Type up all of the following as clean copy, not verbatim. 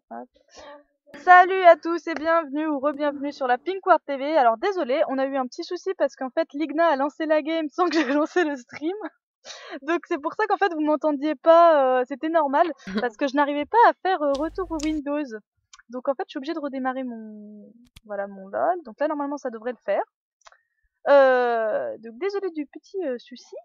Hop. Salut à tous et bienvenue ou re-bienvenue sur la Pinkward TV. Alors désolé, on a eu un petit souci parce qu'en fait Ligna a lancé la game sans que j'ai lancé le stream. Donc c'est pour ça qu'en fait vous m'entendiez pas, c'était normal parce que je n'arrivais pas à faire retour au Windows. Donc en fait je suis obligée de redémarrer mon LOL. Donc là normalement ça devrait le faire. Donc désolé du petit souci.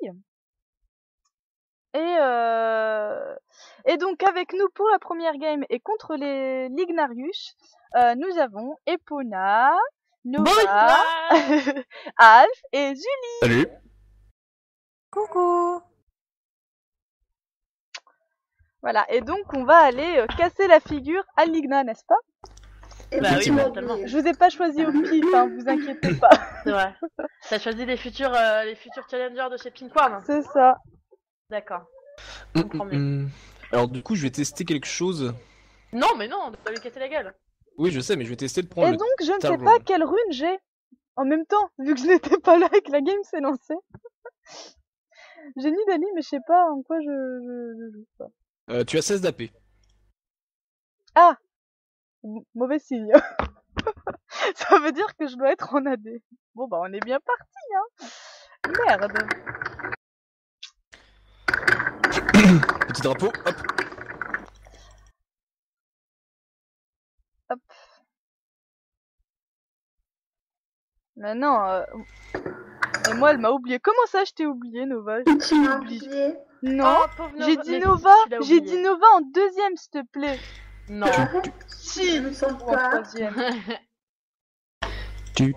Et donc avec nous pour la première game et contre les Lignarius, nous avons Epona, Nova, Alf et Julie. Salut. Coucou. Voilà, et donc on va aller casser la figure à Ligna, n'est-ce pas? Bah oui, totalement. Je vous ai pas choisi au pif, hein, vous inquiétez pas. C'est vrai. T'as choisi les futurs challengers de chez Pinkward. C'est ça. D'accord. Je comprends mieux. Alors du coup je vais tester quelque chose. Non, mais non, t'as lui casser la gueule. Oui je sais mais je vais tester de prendre Et le donc je ne sais tableau. pas quelle rune j'ai. En même temps, vu que je n'étais pas là et que la game s'est lancée. J'ai ni d'amis, mais je sais pas en quoi je joue pas. Tu as 16 d'AP. Ah, mauvais signe. Ça veut dire que je dois être en AD. Bon bah on est bien parti, hein. Merde. Petit drapeau, hop. Hop. Mais non. Et moi elle m'a oublié. Comment ça je t'ai oublié, Nova? Tu m'as oublié. Non. Oh, pauvre J'ai Nova. dit Mais Nova. tu l'as J'ai oublié. dit Nova en deuxième, s'il te plaît. Non. Si. Je me sens Ou en pas. troisième. Tu.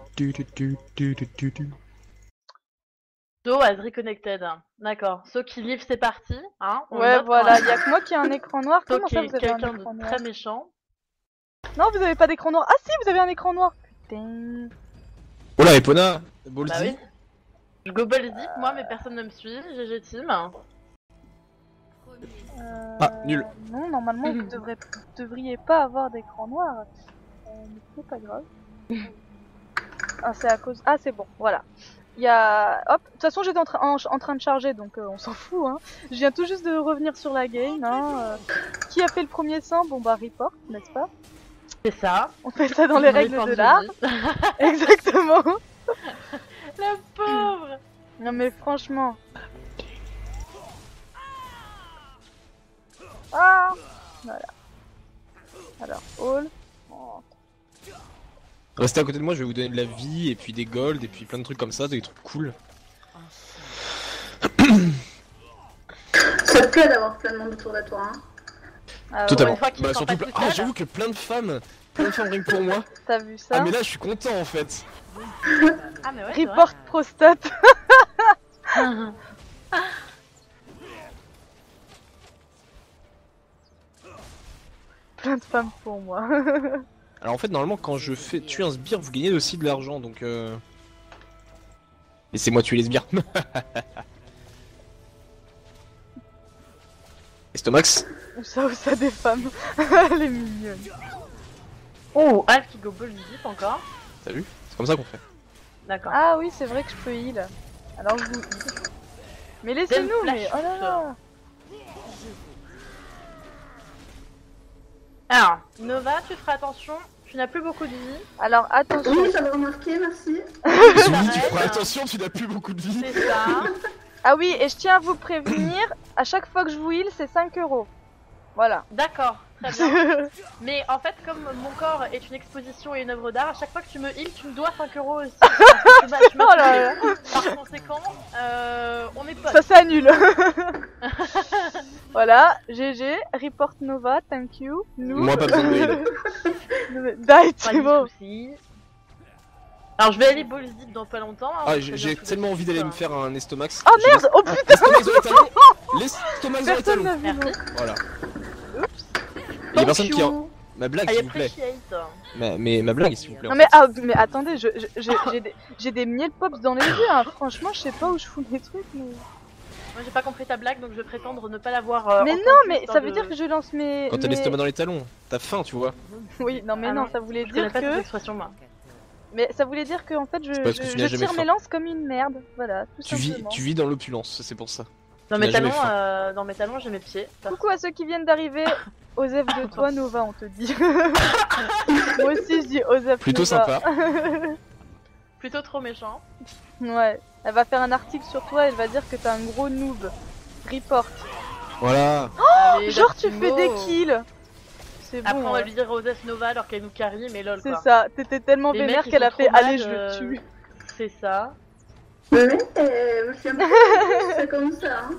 So has reconnected. D'accord. So qui livre c'est parti. Hein, on Ouais, note voilà. quand Y a que moi qui ai un écran noir. So Comment qui ça est vous avez un quelqu'un écran de noir? très méchant. Non, vous avez pas d'écran noir. Ah si, vous avez un écran noir. Putain. Oh là Epona, Baldi. Bah oui. Je go balls deep, moi, mais personne ne me suit. GG team. Ah, nul. Non, normalement, vous devriez pas avoir d'écran noir. Mais c'est pas grave. Ah, c'est à cause... Ah, c'est bon, voilà. Il y a... Hop, de toute façon, j'étais en train de charger, donc on s'en fout, hein. Je viens tout juste de revenir sur la game, hein. Qui a fait le premier sang? Bon, bah, report, n'est-ce pas? C'est ça. On fait ça dans les règles Report de l'art. Julie. Exactement. La pauvre. Non, mais franchement... Ah, voilà. Alors, all. Oh. Restez à côté de moi, je vais vous donner de la vie et puis des golds et puis plein de trucs comme ça, des trucs cool. Ça te plaît d'avoir plein de monde autour de toi, hein. Ah, Totalement. une fois qu'il Bah sent surtout pas tout ah seul. j'avoue que plein de femmes rien que pour moi. ouais, t'as vu ça? Ah mais là je suis content en fait. Ah, mais ouais. c'est Report prostate. vrai. Plein de femmes pour moi. Alors en fait normalement quand je fais tuer un sbire vous gagnez aussi de l'argent donc laissez-moi tuer les sbires. Estomax. Où ça des femmes. Elle est mignonne. Oh, Alf qui go balls deep encore. T'as vu? C'est comme ça qu'on fait. D'accord. Ah oui, c'est vrai que je peux heal. Alors je vous heal. Mais laissez-nous, Dem mais... flash Oh là là. Alors, Nova, tu feras attention, tu n'as plus beaucoup de vie. Alors attention. Oui, j'avais remarqué, merci. Julie, tu Pareil, feras hein. attention, tu n'as plus beaucoup de vie. C'est ça. Ah oui, et je tiens à vous prévenir, à chaque fois que je vous heal, c'est 5 €. Voilà. D'accord, très bien. Mais en fait, comme mon corps est une exposition et une œuvre d'art, à chaque fois que tu me heals, tu me dois 5 € aussi. Tu m'as Oh là tué. Par conséquent, on est potes. Ça s'annule. Voilà, GG, report Nova, thank you. Nous. Moi pas besoin de heal. Die, Pas c'est de bon. soucis. Alors je vais aller balls deep dans pas longtemps. hein, Ah parce que j'ai bien, tout tellement de envie suite, d'aller me faire un estomax. Oh merde, oh putain, L'estomax dans les talons. L'estomax dans les personne talons. n'a vu. Merci. non. Voilà. Oups. Il y a personne Thank qui you. ma blague I s'il vous plaît. appreciate. Mais ma blague s'il vous plaît. Non en mais, fait. mais attendez, j'ai des miel pops dans les yeux, hein. Franchement je sais pas où je fous mes trucs mais... Moi j'ai pas compris ta blague donc je vais prétendre ne pas l'avoir. Mais entendu non mais histoire ça veut de- dire que je lance mes... Quand t'as l'estomac dans les talons, t'as faim tu vois. Oui, non mais Ah non, non, ça voulait Je connais dire pas cette que... expression moi. Mais ça voulait dire que en fait parce que tu n'as je jamais tire faim. mes lances comme une merde, voilà, tout Tu simplement. vis dans l'opulence, c'est pour ça. Dans Tu mes n'as jamais talons, dans mes talons, j'ai mes pieds. Coucou à ceux qui viennent d'arriver. Osef de toi, Nova, on te dit. Moi aussi, je dis Osef Plutôt Nova. sympa. Plutôt trop méchant. Ouais. Elle va faire un article sur toi, elle va dire que t'es un gros noob. Report. Voilà. Allez, Genre, tu Daptimo. fais des kills. C'est bon. Après, on va ouais. lui dire Osef Nova alors qu'elle nous carry, mais lol C'est quoi. ça. T'étais tellement Les vénère mecs, ils qu'elle a sont fait trop allez, mad, je le tue. C'est ça. Ouais, je suis un peu c'est comme ça. Hein.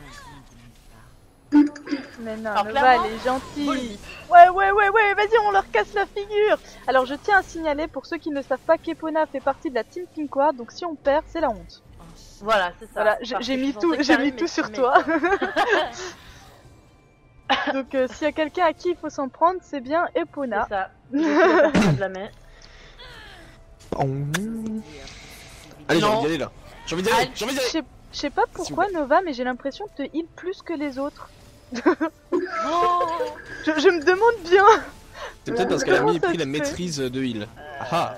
Mais non, Alors, Nova, clairement, elle est gentille. Boldy. Ouais, vas-y, on leur casse la figure. Alors, je tiens à signaler, pour ceux qui ne savent pas qu'Epona fait partie de la team Pinkward, donc si on perd, c'est la honte. Voilà, c'est ça. Voilà, Parce j'ai que mis je tout, pensais j'ai carry mis mes tout sur teammates. toi. Donc, s'il y a quelqu'un à qui il faut s'en prendre, c'est bien Epona. C'est ça. Je suis la personne de la main. Allez, j'ai Non. envie d'y aller là. J'ai envie d'y aller. Allez. J'ai envie d'y aller. Je sais pas pourquoi, Nova, mais j'ai l'impression de te heal plus que les autres. Oh Je me demande bien. C'est peut-être parce qu'elle a Comment mis ça pris se la fait maîtrise de heal. Ah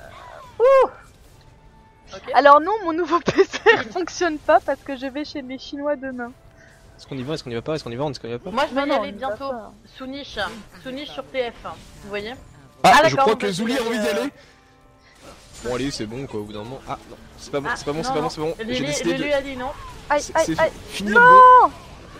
Ok. Alors non, mon nouveau PC fonctionne pas parce que je vais chez les Chinois demain. Est-ce qu'on y va? Est-ce qu'on y va pas? Est-ce qu'on y va? Est-ce qu'on y va pas? Moi, je vais y Non, aller on y va bientôt. pas. Souniche. Souniche sur TF. Vous voyez? Ah, je d'accord, crois on que va Zouli a se envie d'y gagner, aller. Bon allez, c'est bon quoi au bout d'un moment. Ah non, c'est pas bon, Ah, c'est pas bon, non, c'est pas bon, non. c'est bon. J'ai Lulu décidé de... a dit non. Aïe, aïe, C'est aïe. fini le bon.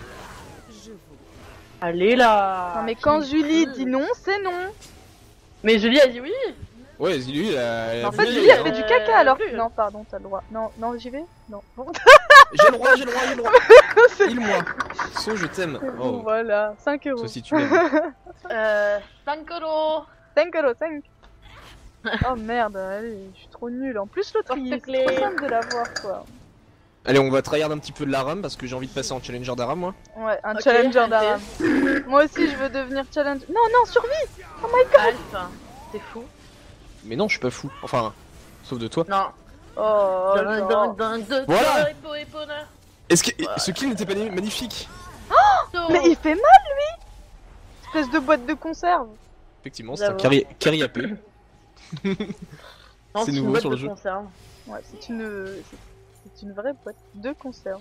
Allez là. Non mais quand Qui- Julie dit non, c'est non. Mais Julie a dit oui. Ouais, lui, elle a En fait, voulu y Julie aller, a fait hein. du caca alors. plus. Non, pardon, t'as le droit. Non, non, j'y vais. Non. Bon, J'ai le droit, j'ai le droit, j'ai le droit. c'est Il-moi. So, je t'aime. bon, Oh, voilà. 5 euros. ça si tu m'aimes. 5 euros. 5 euros, 5. Oh merde, allez, je suis trop nulle. En plus, l'autre, il est Porte-clés. trop simple de l'avoir, quoi. Allez, on va tryhard un petit peu de la rame parce que j'ai envie de passer en challenger d'Aram moi. Ouais, un Ok, challenger allez. d'Aram. Moi aussi, je veux devenir challenger. Non, non, survie. Alpha. T'es fou. Mais non, je suis pas fou. Enfin, sauf de toi. Non. Oh, genre. Voilà. Epona. Est-ce que ce kill n'était pas magnifique? Mais il fait mal, lui. Espèce de boîte de conserve. Effectivement, c'est un J'avoue. carry AP. Non, C'est une nouveau boîte sur le de jeu. conserve. Ouais, c'est une vraie boîte de conserve.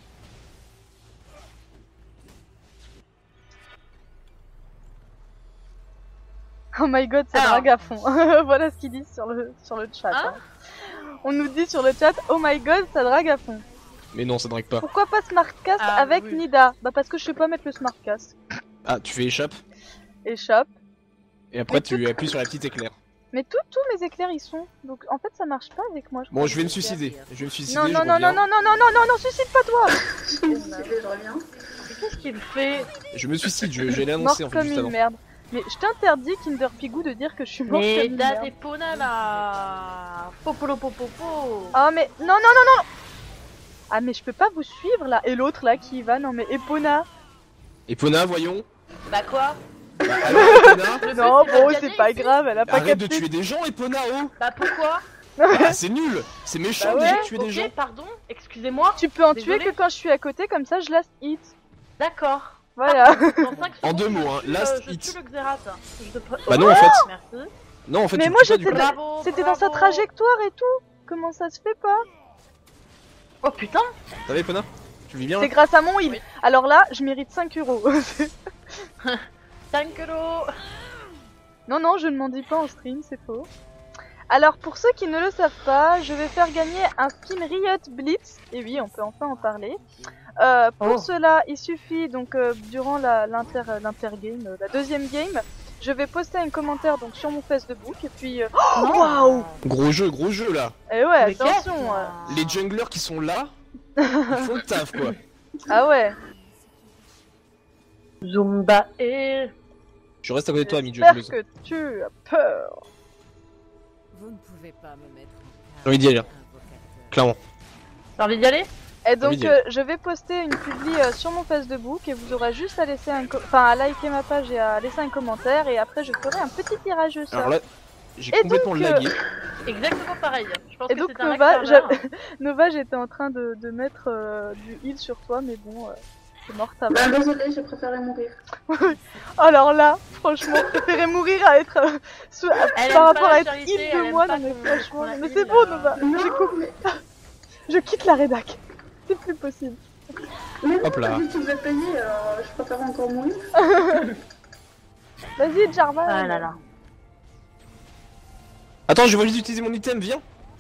Oh my god, ça Alors. drague à fond. Voilà ce qu'ils disent sur le chat. Hein On nous dit sur le chat, oh my god, ça drague à fond. Mais non, ça drague pas. Pourquoi pas Smartcast Ah, avec oui. Nida? Bah parce que je sais pas mettre le Smartcast. Ah, tu fais échappe Échappe. et après Mais tu appuies sur la petite éclair. Mais tous mes éclairs y sont. Donc en fait ça marche pas avec moi. Bon, je vais me suicider. Je vais me suicider. Non, je non, non, reviens. non, non, non, non, non, non, suicide pas toi. Je reviens. Mais qu'est-ce qu'il fait? Je me suicide, j'allais Mort l'annoncer en fait comme juste une avant. merde. Mais je t'interdis, Kinder Pigou, de dire que je suis mort Mais comme une t'as merde. des ponas là. Popolo popopo. Ah mais non non non non. Ah mais je peux pas vous suivre là. Et l'autre là qui y va, non mais Epona. Epona, voyons. Bah quoi? Bah, alors, Epona, Le Non but, c'est bon de c'est gagner pas ici. grave, elle a pas arrête de capté. tuer des gens, Epona, oh. Bah pourquoi? Ah, c'est nul. C'est méchant Bah déjà ouais, de tuer des gens. Ok, pardon, excusez-moi. Tu peux en Désolée. tuer que quand je suis à côté, comme ça je last hit. D'accord. Voilà. Dans 5 secondes, En deux mots, hein, je tue, last je hit. tue le Xerath. Je te Bah non, en fait. Merci. Non, en fait, Mais tu moi le tues pas, du j'étais coup. Bravo, c'était dans sa bravo. trajectoire et tout. Comment ça se fait pas? Oh putain. Ça va, Epona? Tu vis bien C'est là? grâce à mon heal. Oui. Alors là, je mérite 5 euros. 5 euros. Non, non, je ne m'en dis pas en stream, c'est faux. Alors, pour ceux qui ne le savent pas, je vais faire gagner un skin Riot Blitz. Et oui, on peut enfin en parler. Pour Oh. cela, il suffit, donc, durant l'intergame, la deuxième game, je vais poster un commentaire donc sur mon Facebook. Et puis, oh, waouh! Gros jeu là. Et ouais, Mais attention! qu'est-ce Les junglers qui sont là, ils font le taf quoi. Ah ouais! Zumba et... Je reste à côté de toi, ami J'espère jungleuse. que tu as peur. Vous ne pouvez pas me mettre en J'ai envie d'y aller, là. Clairement. T'as envie d'y aller? Et donc, Oui, je vais poster une publi sur mon Facebook et vous aurez juste à laisser à liker ma page et à laisser un commentaire et après je ferai un petit tirage au sort. Alors là, j'ai Et complètement donc, lagué. Exactement pareil. Je pense Et que donc c'est un Nova, acteur là. Nova, j'étais en train de mettre du heal sur toi, mais bon, c'est mort ta Bah désolé, j'ai préféré mourir. Alors là, franchement, je préférais mourir à être Elle par aime rapport pas à la être charité, heal elle de aime moi. pas Non mais qu'on- franchement, qu'on la mais heal, c'est bon Nova. Non, mais Je quitte la rédac. C'est plus possible. Mais non, Hop là. vu que vous êtes payé, alors je préfère encore mourir. Vas-y, Jarvan. Ah là là. Attends, je vais juste utiliser mon item, viens.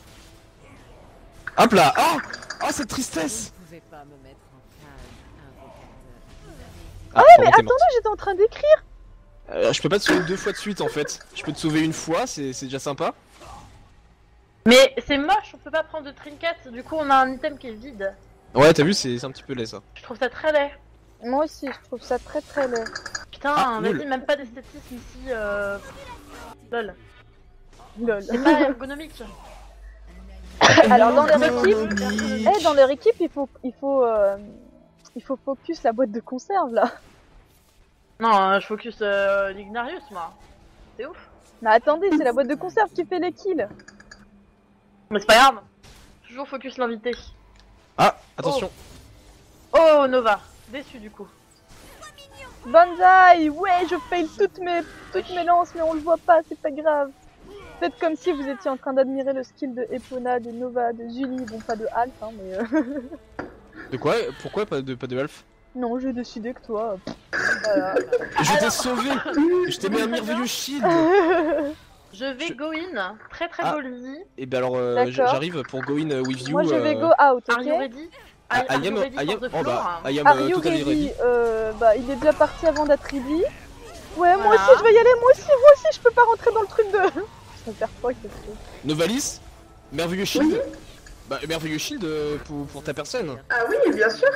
Hop là. Ah, ah cette tristesse. Vous ne pouvez pas me mettre en cage, invocateur. Ah, Mais attendez, j'étais en train d'écrire. Je peux pas te sauver 2 fois de suite en fait. Je peux te sauver une fois, c'est déjà sympa. Mais c'est moche, on peut pas prendre de trinket, du coup on a un item qui est vide. Ouais, t'as vu, c'est un petit peu laid ça. Je trouve ça très laid. Moi aussi, je trouve ça très très laid. Putain, Ah, vas-y, nul. même pas d'esthétisme ici. Lol. Lol. C'est pas ergonomique. Alors dans leur Non, équipe, non, dans leur équipe, il faut focus la boîte de conserve là. Non, je focus l'Ignarius moi. C'est ouf. Mais attendez, c'est la boîte de conserve qui fait les kills. Mais c'est pas grave. Toujours focus l'invité. Ah, attention. Oh Nova, déçu du coup. Banzai, ouais, je fail toutes mes lances, mais on le voit pas, c'est pas grave. Faites comme si vous étiez en train d'admirer le skill de Epona, de Nova, de Julie, bon pas de Alph, hein, mais De quoi? Pourquoi pas de Alph? non, j'ai décidé que toi. Voilà. Je t'ai sauvé. Je t'ai mis un merveilleux shield. Je vais go in, très très Ah. Bolly. Et ben alors, D'accord. j'arrive pour go in with you. Moi je vais go out, Are you ok. ready? I Are you am, ready I for am, the oh floor? bah, I am Are you totally ready? ready. Bah il est déjà parti avant d'être ready. Ouais, moi Voilà. aussi je vais y aller, moi aussi je peux pas rentrer dans le truc de... Je vais faire quoi avec ce truc? Novalis, merveilleux shield. Bah, merveilleux shield pour ta personne. Ah oui, bien sûr.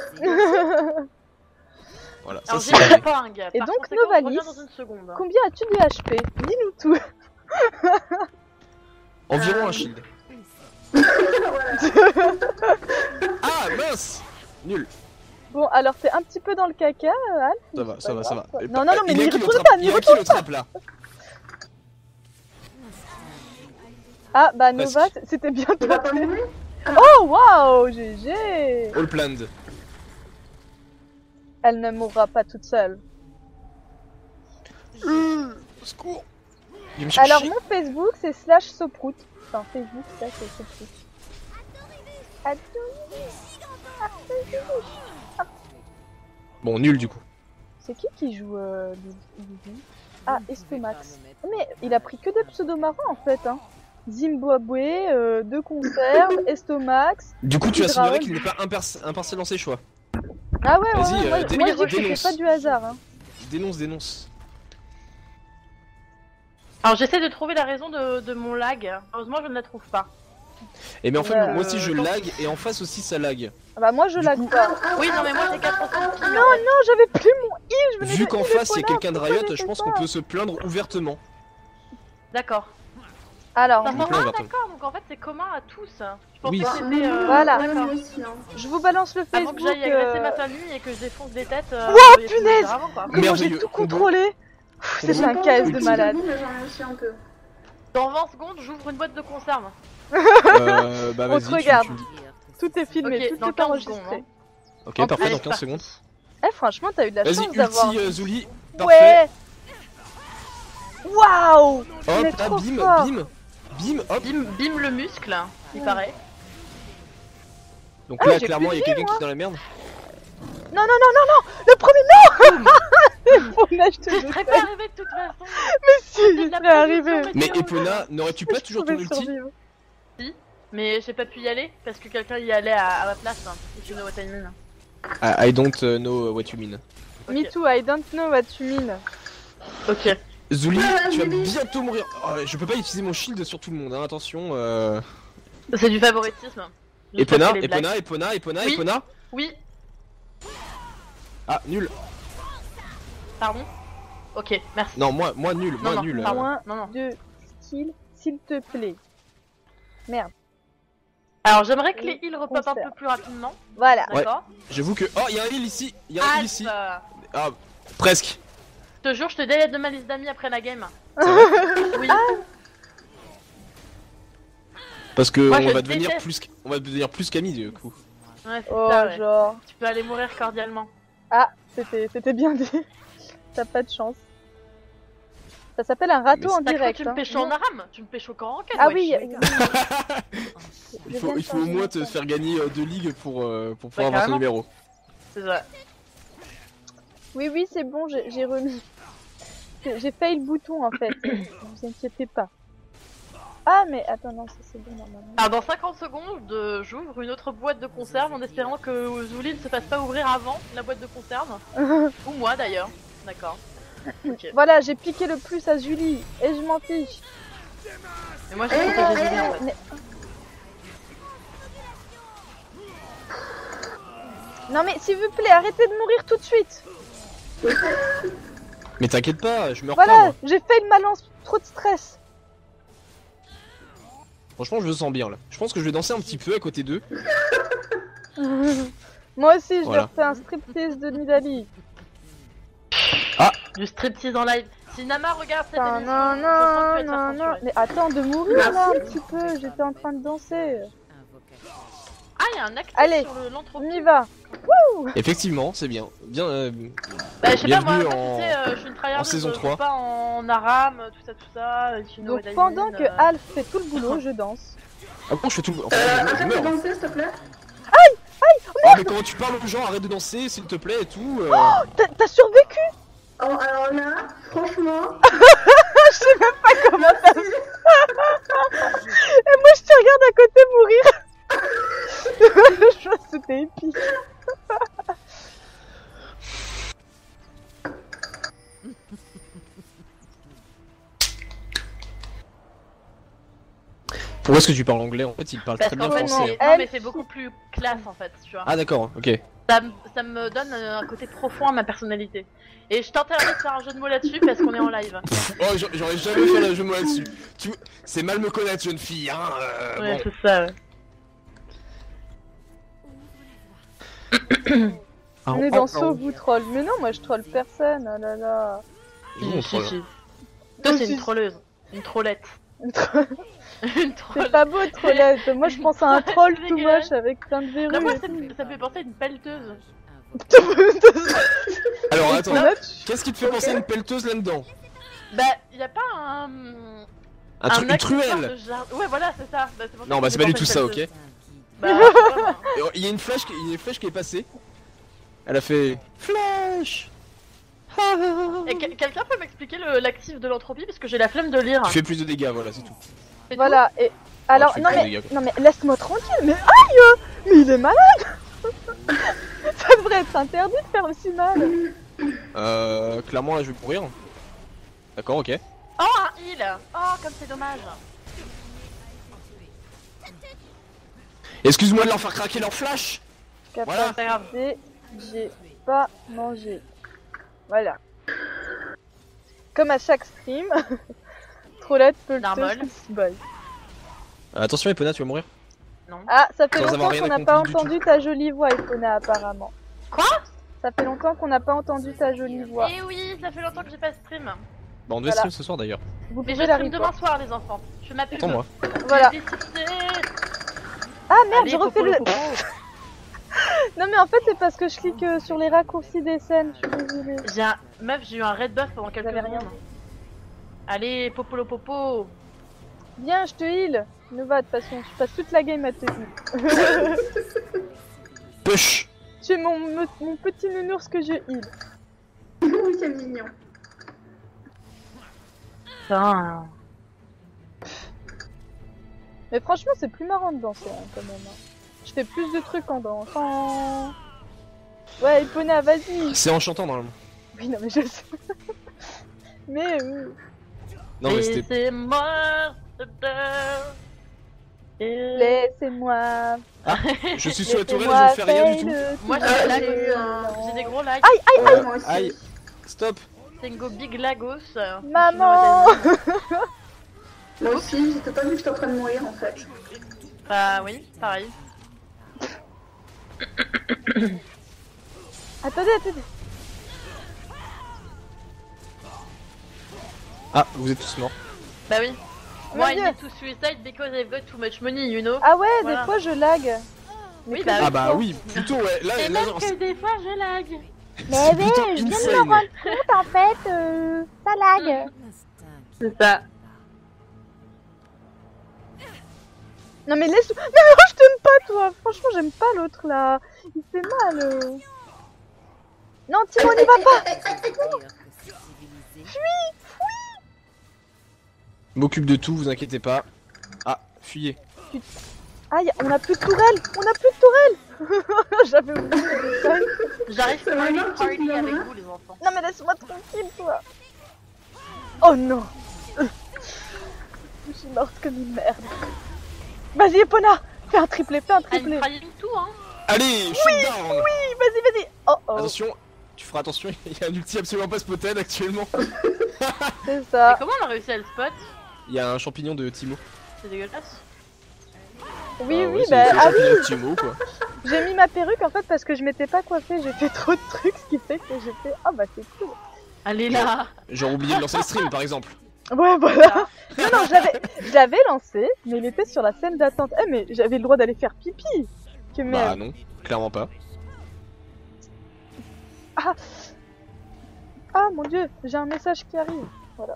Voilà, ça Alors c'est. j'ai la ping. Et Par donc, conséquent, je Novalis. reviens dans une seconde. Combien as-tu de HP? Dis-nous tout. Environ un shield. Voilà. Ah mince. Nul. Bon, alors t'es un petit peu dans le caca, Alph. Ça va, c'est ça pas va, ça va. grave. Et Non, non, non, mais il y a n'y qui le retourne trappe- pas, il n'y y a qui retourne le pas. trappe là? Ah, bah Presque. Nova, c'était bien Tu vas pas tenté. mourir? Oh, waouh, GG. All planned. Elle ne mourra pas toute seule. Au secours. Il me cherche. Alors, mon Facebook, c'est /soprout. Enfin, Facebook, /soprout. Bon, nul du coup. C'est qui joue Lily? Ah, Vous ne pouvez Estomax. pas me mettre Mais il a pris que des pseudos marrants en fait, hein. Zimbabwe, de conserve, Estomax. Du coup, tu as Dragon. signé qu'il n'est pas impartial dans ses choix. Ah ouais, ouais, Vas-y, ouais, moi je dis que dénonce. c'était pas du hasard, hein. Dénonce. Alors j'essaie de trouver la raison de mon lag. Heureusement je ne la trouve pas. Et mais en fait, Ouais, moi aussi je donc- lag et en face aussi ça lag. Ah bah moi je lag pas. Oui non mais moi j'ai 400 kills. Non, j'avais plus mon heal, je venais Vu de qu'en heal face il y a Epona, quelqu'un de pourquoi Riot, j'ai je fait pense ça qu'on peut se plaindre ouvertement. D'accord. Alors, Ah me plains ouvertement. d'accord, donc en fait c'est commun à tous. Je pense Oui. que Bah, c'était... Voilà. D'accord. Moi aussi, hein. je vous balance le Avant Facebook. que j'aille agresser ma famille et que je défonce des têtes... Wow, il y a plus punaise de avant, quoi. Comment j'ai Merveilleux tout combo. contrôlé. C'est Combo. un caisse de Petit malade. combo, mais j'en ai aussi un peu. Dans 20 secondes j'ouvre une boîte de conserve. Bah On vas-y, te regarde. tu- Tout est filmé, Ok, tout dans est 15 enregistré. secondes, Ok, En parfait, Allez, dans c'est 15 parti. secondes. Eh franchement, t'as eu de la Vas-y, chance d'avoir... ulti Zuli. Parfait. Ouais. Waouh. On est Hop, là, trop bim, fort. bim, hop. Bim le muscle, il paraît. Donc Ah, là, j'ai clairement, plus il y de a vie, quelqu'un qui est dans la merde. Non, non, non, non, non. Le premier, non. C'est bon, là, je te Je le serais fais. pas arrivé de toute façon. Si, C'était je de la serais arrivé. prédiction Mais météo. Epona, n'aurais-tu pas toujours ton Je pouvais ulti? survivre. Mais j'ai pas pu y aller parce que quelqu'un y allait à ma place. If you know what I mean. I don't know what you mean. Me Ok. too, I don't know what you mean. Ok. Zuli, Ah, tu vas Zuli. bientôt mourir. Oh, je peux pas utiliser mon shield sur tout le monde, hein, attention. C'est du favoritisme. Je Epona, fais les blagues. Epona. Oui. Oui, Ah, nul. pardon. Ok, merci. Non, moi nul, moi non, nul. pardon. Moins Non, non. de skill, s'il te plaît. Merde. Alors j'aimerais que les heals repopent un Conserve. peu plus rapidement. Voilà. D'accord. J'avoue que. Oh, il y a un heal ici. Il y a un heal ici. Alpha. Ah, presque. Je te jure, je te délète de ma liste d'amis après la game. C'est vrai. Oui. Parce que Moi, on je va devenir déteste. plus, on va devenir plus qu'amis du coup. Ouais, c'est Oh, ça, ouais. genre. Tu peux aller mourir cordialement. Ah, c'était bien dit. T'as pas de chance. Ça s'appelle un râteau Mais en T'as cru que direct. tu me hein. pécho en aram. Tu me pécho qu'en ranked. Ah wesh. oui, Il faut au moins te faire gagner 2 ligues pour pouvoir avoir ton carrément. numéro. C'est ça. Oui, c'est bon, j'ai remis. J'ai failli le bouton en fait. Ne vous inquiétez pas. Ah, mais attends, non, ça c'est bon normalement. Alors dans 50 secondes, j'ouvre une autre boîte de conserve en espérant que Zouli ne se fasse pas ouvrir avant la boîte de conserve. Ou moi d'ailleurs. D'accord. Ok. Voilà, j'ai piqué le plus à Julie et je m'en fiche. Mais moi j'ai protégé Zouli en fait. Mais- Non mais s'il vous plaît, arrêtez de mourir tout de suite. Mais t'inquiète pas, je meurs pas. Voilà, Moi. j'ai fait une malance, trop de stress. Franchement, je me sens bien là. Je pense que je vais danser un petit peu à côté d'eux. Moi aussi, je Voilà. leur fais un striptease de Nidali. Du striptease en live. Si Nama regarde cette Putain, émission, non, je sens que tu vas non, te faire non, non. censurer. Mais attends de mourir là un petit peu, j'étais en train de danser. Ah, il y a un actif Allez, sur l'entropie. On y va. Effectivement, c'est bien. Bien. Bah, je sais pas, moi, Bienvenue tu sais, je suis une tryhardeuse, en saison je joue 3. pas en aram, tout ça, Chino Donc et pendant Daimine, que Alf fait tout le boulot, je danse. Ah bon, je fais tout. Enfin, je Arrête de meurs. danser, s'il te plaît. Ah, mais comment tu parles aux gens, arrête de danser, s'il te plaît, et tout. T'as survécu? Oh, alors là, franchement. Je sais même pas comment t'as fait. Et moi je te regarde à côté mourir. Je vois que c'était épique. Pourquoi est-ce que tu parles anglais? En fait, il parle Parce très bien qu'en fait, français. non, mais c'est beaucoup plus classe en fait, tu vois. Ah, d'accord, ok. Ça me donne un côté profond à ma personnalité. Et je t'interdis de faire un jeu de mots là-dessus parce qu'on est en live. Oh, j'aurais jamais fait le jeu moi là-dessus. C'est mal me connaître, jeune fille, hein. Ouais, Bon. c'est ça, ouais. Ah, On est oh, dans oh, Saut vous troll. Mais non, moi je troll personne. Oh là là. Bon, Si, voilà. si. Toi, c'est une trolleuse. Une trollette. Une C'est trollette. pas beau trollette. Moi je pense à un troll C'est tout dégueulasse. moche avec plein de verrues. Non, moi, et tout. ça me fait penser à une pelleteuse. Alors, attends, Là, qu'est-ce qui te fait penser à une pelleteuse là-dedans? Bah, y a pas un. Une accessoire truelle. de jardin. Ouais, voilà, c'est ça. Bah, c'est pour ça Non, que bah j'ai c'est pas du pensé tout à ça, une ok. pelleteuse. Bah, je sais pas, moi. Et il y a une flèche qui est passée. Elle a fait flèche. Et quelqu'un peut m'expliquer l'actif de l'entropie parce que j'ai la flemme de lire. Tu fais plus de dégâts, voilà, c'est tout. C'est Voilà, et alors, tu fais non plus de mais, dégâts. non mais laisse-moi tranquille, mais aïe, mais il est malade. Ça devrait être interdit de faire aussi mal. Clairement là je vais mourir. D'accord, ok. Oh, un heal. Oh, comme c'est dommage. Excuse-moi de leur faire craquer leur flash. Voilà. C'est pas grave. Capacité, j'ai pas mangé. Voilà. Comme à chaque stream, Trollette peut le Normal. boy. Attention Epona, tu vas mourir. Non. Ah, ça fait Sans longtemps avoir rien qu'on n'a accompli pas du entendu ta jolie voix, Epona, apparemment. Quoi? Ça fait longtemps qu'on n'a pas entendu ta jolie voix. Eh oui, ça fait longtemps que j'ai pas stream. Bah on devait Voilà. stream ce soir d'ailleurs. Vous Mais je pouvez la stream demain report. soir, les enfants. Je fais ma pub. Attends-moi. Voilà. J'ai décidé. Ah merde, Allez, j'ai refait popo, le... popo. Non mais en fait c'est parce que je clique sur les raccourcis des scènes, je suis désolée. Meuf, j'ai eu un red buff pendant quelques avez rien. secondes. Allez, popolo popo. Viens, je te heal. Ne va de toute façon, je passe toute la game à te heal. Push. Tu es mon petit nounours que je heal. Oui, c'est mignon. Putain. Mais franchement c'est plus marrant de danser hein, quand même. Hein. Je fais plus de trucs en dansant. Ouais, Epona, vas-y. C'est enchantant normalement. Oui, non mais je sais. Mais Non mais c'était. Laissez-moi te laissez-moi. Je suis sous la tourelle et laissez-moi je fais rien du tout. faire Moi le- j'ai des j'ai eu un- lags. J'ai des gros lags. Ouais, moi aussi. Aïe. Stop. Tengo Big Lagos. Maman. Moi aussi, j'étais pas vu que j'étais en train de mourir en fait. Bah oui, pareil. Attendez. Ah, vous êtes tous morts. Bah oui. Mon Moi, I Dieu. need to suicide because I've got too much money, you know. Ah ouais, Voilà. des fois je lag. Mais Oui, que bah des Ah bah fois. oui, plutôt ouais. Là, Et là même genre, que des fois, je lag. c'est plutôt insane. compte en fait, ça lag. L'instinct C'est ça. Non mais laisse. Mais non, je t'aime pas toi. Franchement, j'aime pas l'autre là. Il fait mal. Non, Timo, n'y va pas. Dire que c'est civilisé. M'occupe de tout, vous inquiétez pas. Ah, fuyez. Aïe, on a plus de tourelle. On a plus de tourelle. J'avais oublié le détail. J'arrive C'est sur vraiment une party tout avec bien, vous les enfants. Non mais laisse-moi tranquille, toi. Oh non. Je suis morte comme une merde. Vas-y, Epona. Fais un triplé, fais un Ah, triplé. une faillite tout hein. Allez, shutdown. Oui, vas-y. Oh oh, Attention, tu feras attention, il y a un ulti absolument pas spotted actuellement. c'est Mais ça. comment on a réussi à le spot? Il y a un champignon de Timo. C'est dégueulasse. Oui, Ah ouais, oui, c'est bah le ah oui. champignon de Timo quoi. J'ai mis ma perruque en fait parce que je m'étais pas coiffée. J'ai fait trop de trucs, ce qui fait que j'ai fait ah bah c'est cool. Allez là. Genre oublié de lancer le stream par exemple. Ouais, voilà. Non, je l'avais lancé, mais il était sur la scène d'attente. Eh, mais j'avais le droit d'aller faire pipi. Que Bah merde. non, clairement pas. Ah mon dieu, j'ai un message qui arrive. Voilà.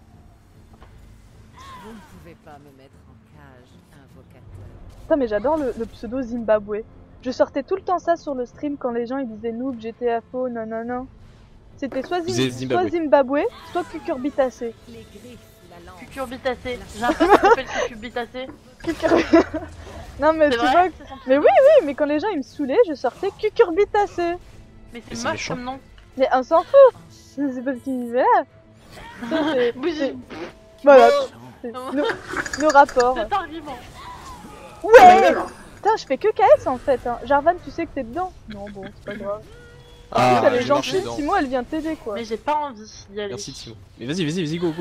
Vous ne pouvez pas me mettre en cage, invocateur. Putain, mais j'adore le pseudo Zimbabwe. Je sortais tout le temps ça sur le stream quand les gens ils disaient noob, j'étais faux, non. C'était soit, Disais Zimbabwe. soit Zimbabwe, soit cucurbitacé. Les griffes, la lance. Cucurbitacé. J'ai un pote qui s'appelle Cucurbitacé. Non mais C'est tu vois, vrai c'est son mais pseudo oui, mais quand les gens ils me saoulaient, je sortais cucurbitacé. Mais Mais c'est c'est moche méchant. comme nom. Mais on s'en fout. C'est parce qu'il là. Ça, Bougie. Voilà, Oh, c'est nos rapports. cet argument. Ouais. Putain, je fais que KS en fait. Hein. Jarvan, tu sais que t'es dedans. Non bon, c'est pas grave. Ah, Elle est je marche gentille. dedans. Timo, elle vient t'aider quoi. Mais j'ai pas envie d'y aller. Merci Timo. Mais vas-y, go.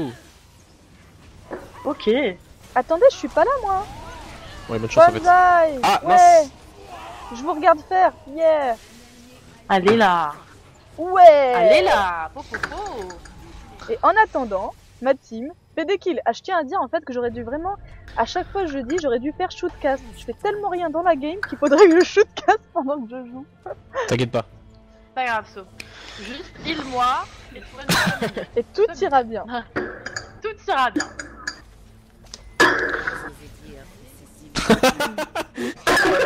Ok. Attendez, je suis pas là moi. Ouais, bonne chance en fait. Banzai. Ah, ouais. mince. Je vous regarde faire. Yeah. Allez là. Ouais. Allez là. Po. Et en attendant, ma team fait des kills. Ah, je tiens à dire en fait que j'aurais dû vraiment, à chaque fois je dis, j'aurais dû faire shootcast. Je fais tellement rien dans la game qu'il faudrait que je shootcast pendant que je joue. T'inquiète pas. Pas grave, So. Juste heal-moi et tout va bien. Et tout ira bien. Tout ira bien. J'osais dire que c'est civilisé.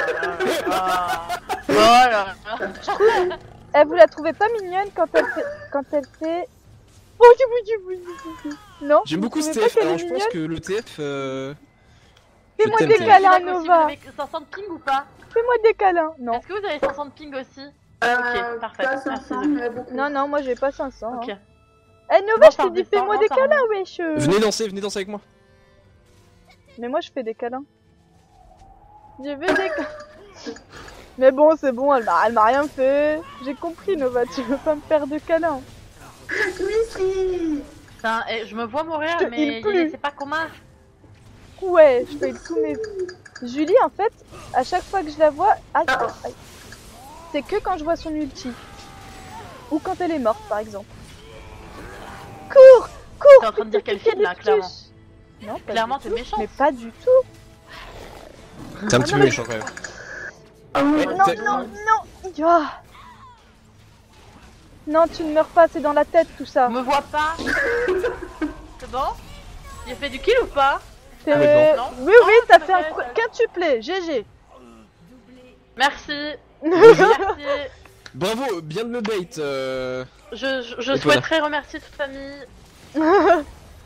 Voilà. Eh, vous la trouvez pas mignonne quand elle fait... Oui. Non. J'aime vous beaucoup ce trouvez pas TF, qu'elle alors est je pense mignonne que le TF... Fais-moi je t'aime, des TF. câlins, D'accord, si vous Nova. avez 500 de ping ou pas? Fais-moi des câlins. Non. Est-ce que vous avez 500 de ping aussi? Ok, parfait. Pas Merci, 500, Zoé. mais beaucoup. Non, moi j'ai pas 500. Ok. Hein. Eh Nova, Bon, je ça t'ai dit redescend, fais-moi des ça câlins, remonte. wesh. Venez danser avec moi. Mais moi je fais des câlins. Je veux des câlins. Mais bon, c'est bon, elle m'a rien fait. J'ai compris, Nova, tu veux pas me faire de câlins. Oui, si. Putain, je me vois mourir, Je te mais heal plus. c'est pas commun. Ouais, je fais tous mes... Julie, en fait, à chaque fois que je la vois... Aïe, aïe. C'est que quand je vois son ulti. Ou quand elle est morte, par exemple. Cours. T'es en train de dire qu'elle filme là, clairement. Non, pas Clairement, du t'es tout. méchante. Mais pas du tout. C'est un petit non, peu mais- méchant quand même. Oh, Ouais, Non, t'es- non. Ah. Non, tu ne meurs pas, c'est dans la tête tout ça. Me vois pas. C'est bon? Il a fait du kill ou pas? C'est- non. Oui, Oh, t'as ça fait un m'intéresse. quintuplé, GG. Merci. Merci. Bravo, bien de me bait. Je Et souhaiterais remercier toute famille.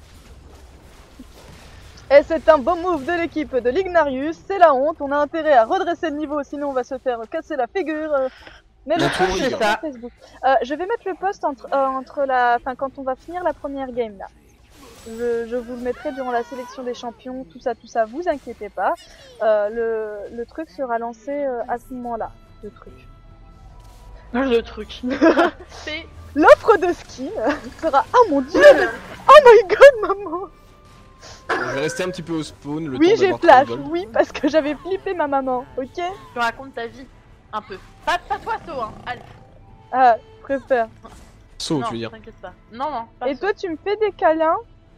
Et c'est un bon move de l'équipe de l'Ignarius, c'est la honte, on a intérêt à redresser le niveau, sinon on va se faire casser la figure. Mais Non, le trop post, rigolo. c'est sur Facebook. Je vais mettre le post quand on va finir la première game là. Je vous le mettrai durant la sélection des champions, tout ça, vous inquiétez pas. Le truc sera lancé à ce moment-là, le truc. Le truc. C'est L'offre de skin sera... Oh mon dieu! Oh my god, maman! Je vais rester un petit peu au spawn. Le Oui, temps j'ai d'avoir flash, 30 gold. oui, parce que j'avais flippé ma maman, ok? tu racontes ta vie. Un peu. Pas toi, So, hein. Allez. Ah, je préfère. Saut, Non, tu veux dire. t'inquiète pas. Non, pas Et So. toi, tu me fais des câlins?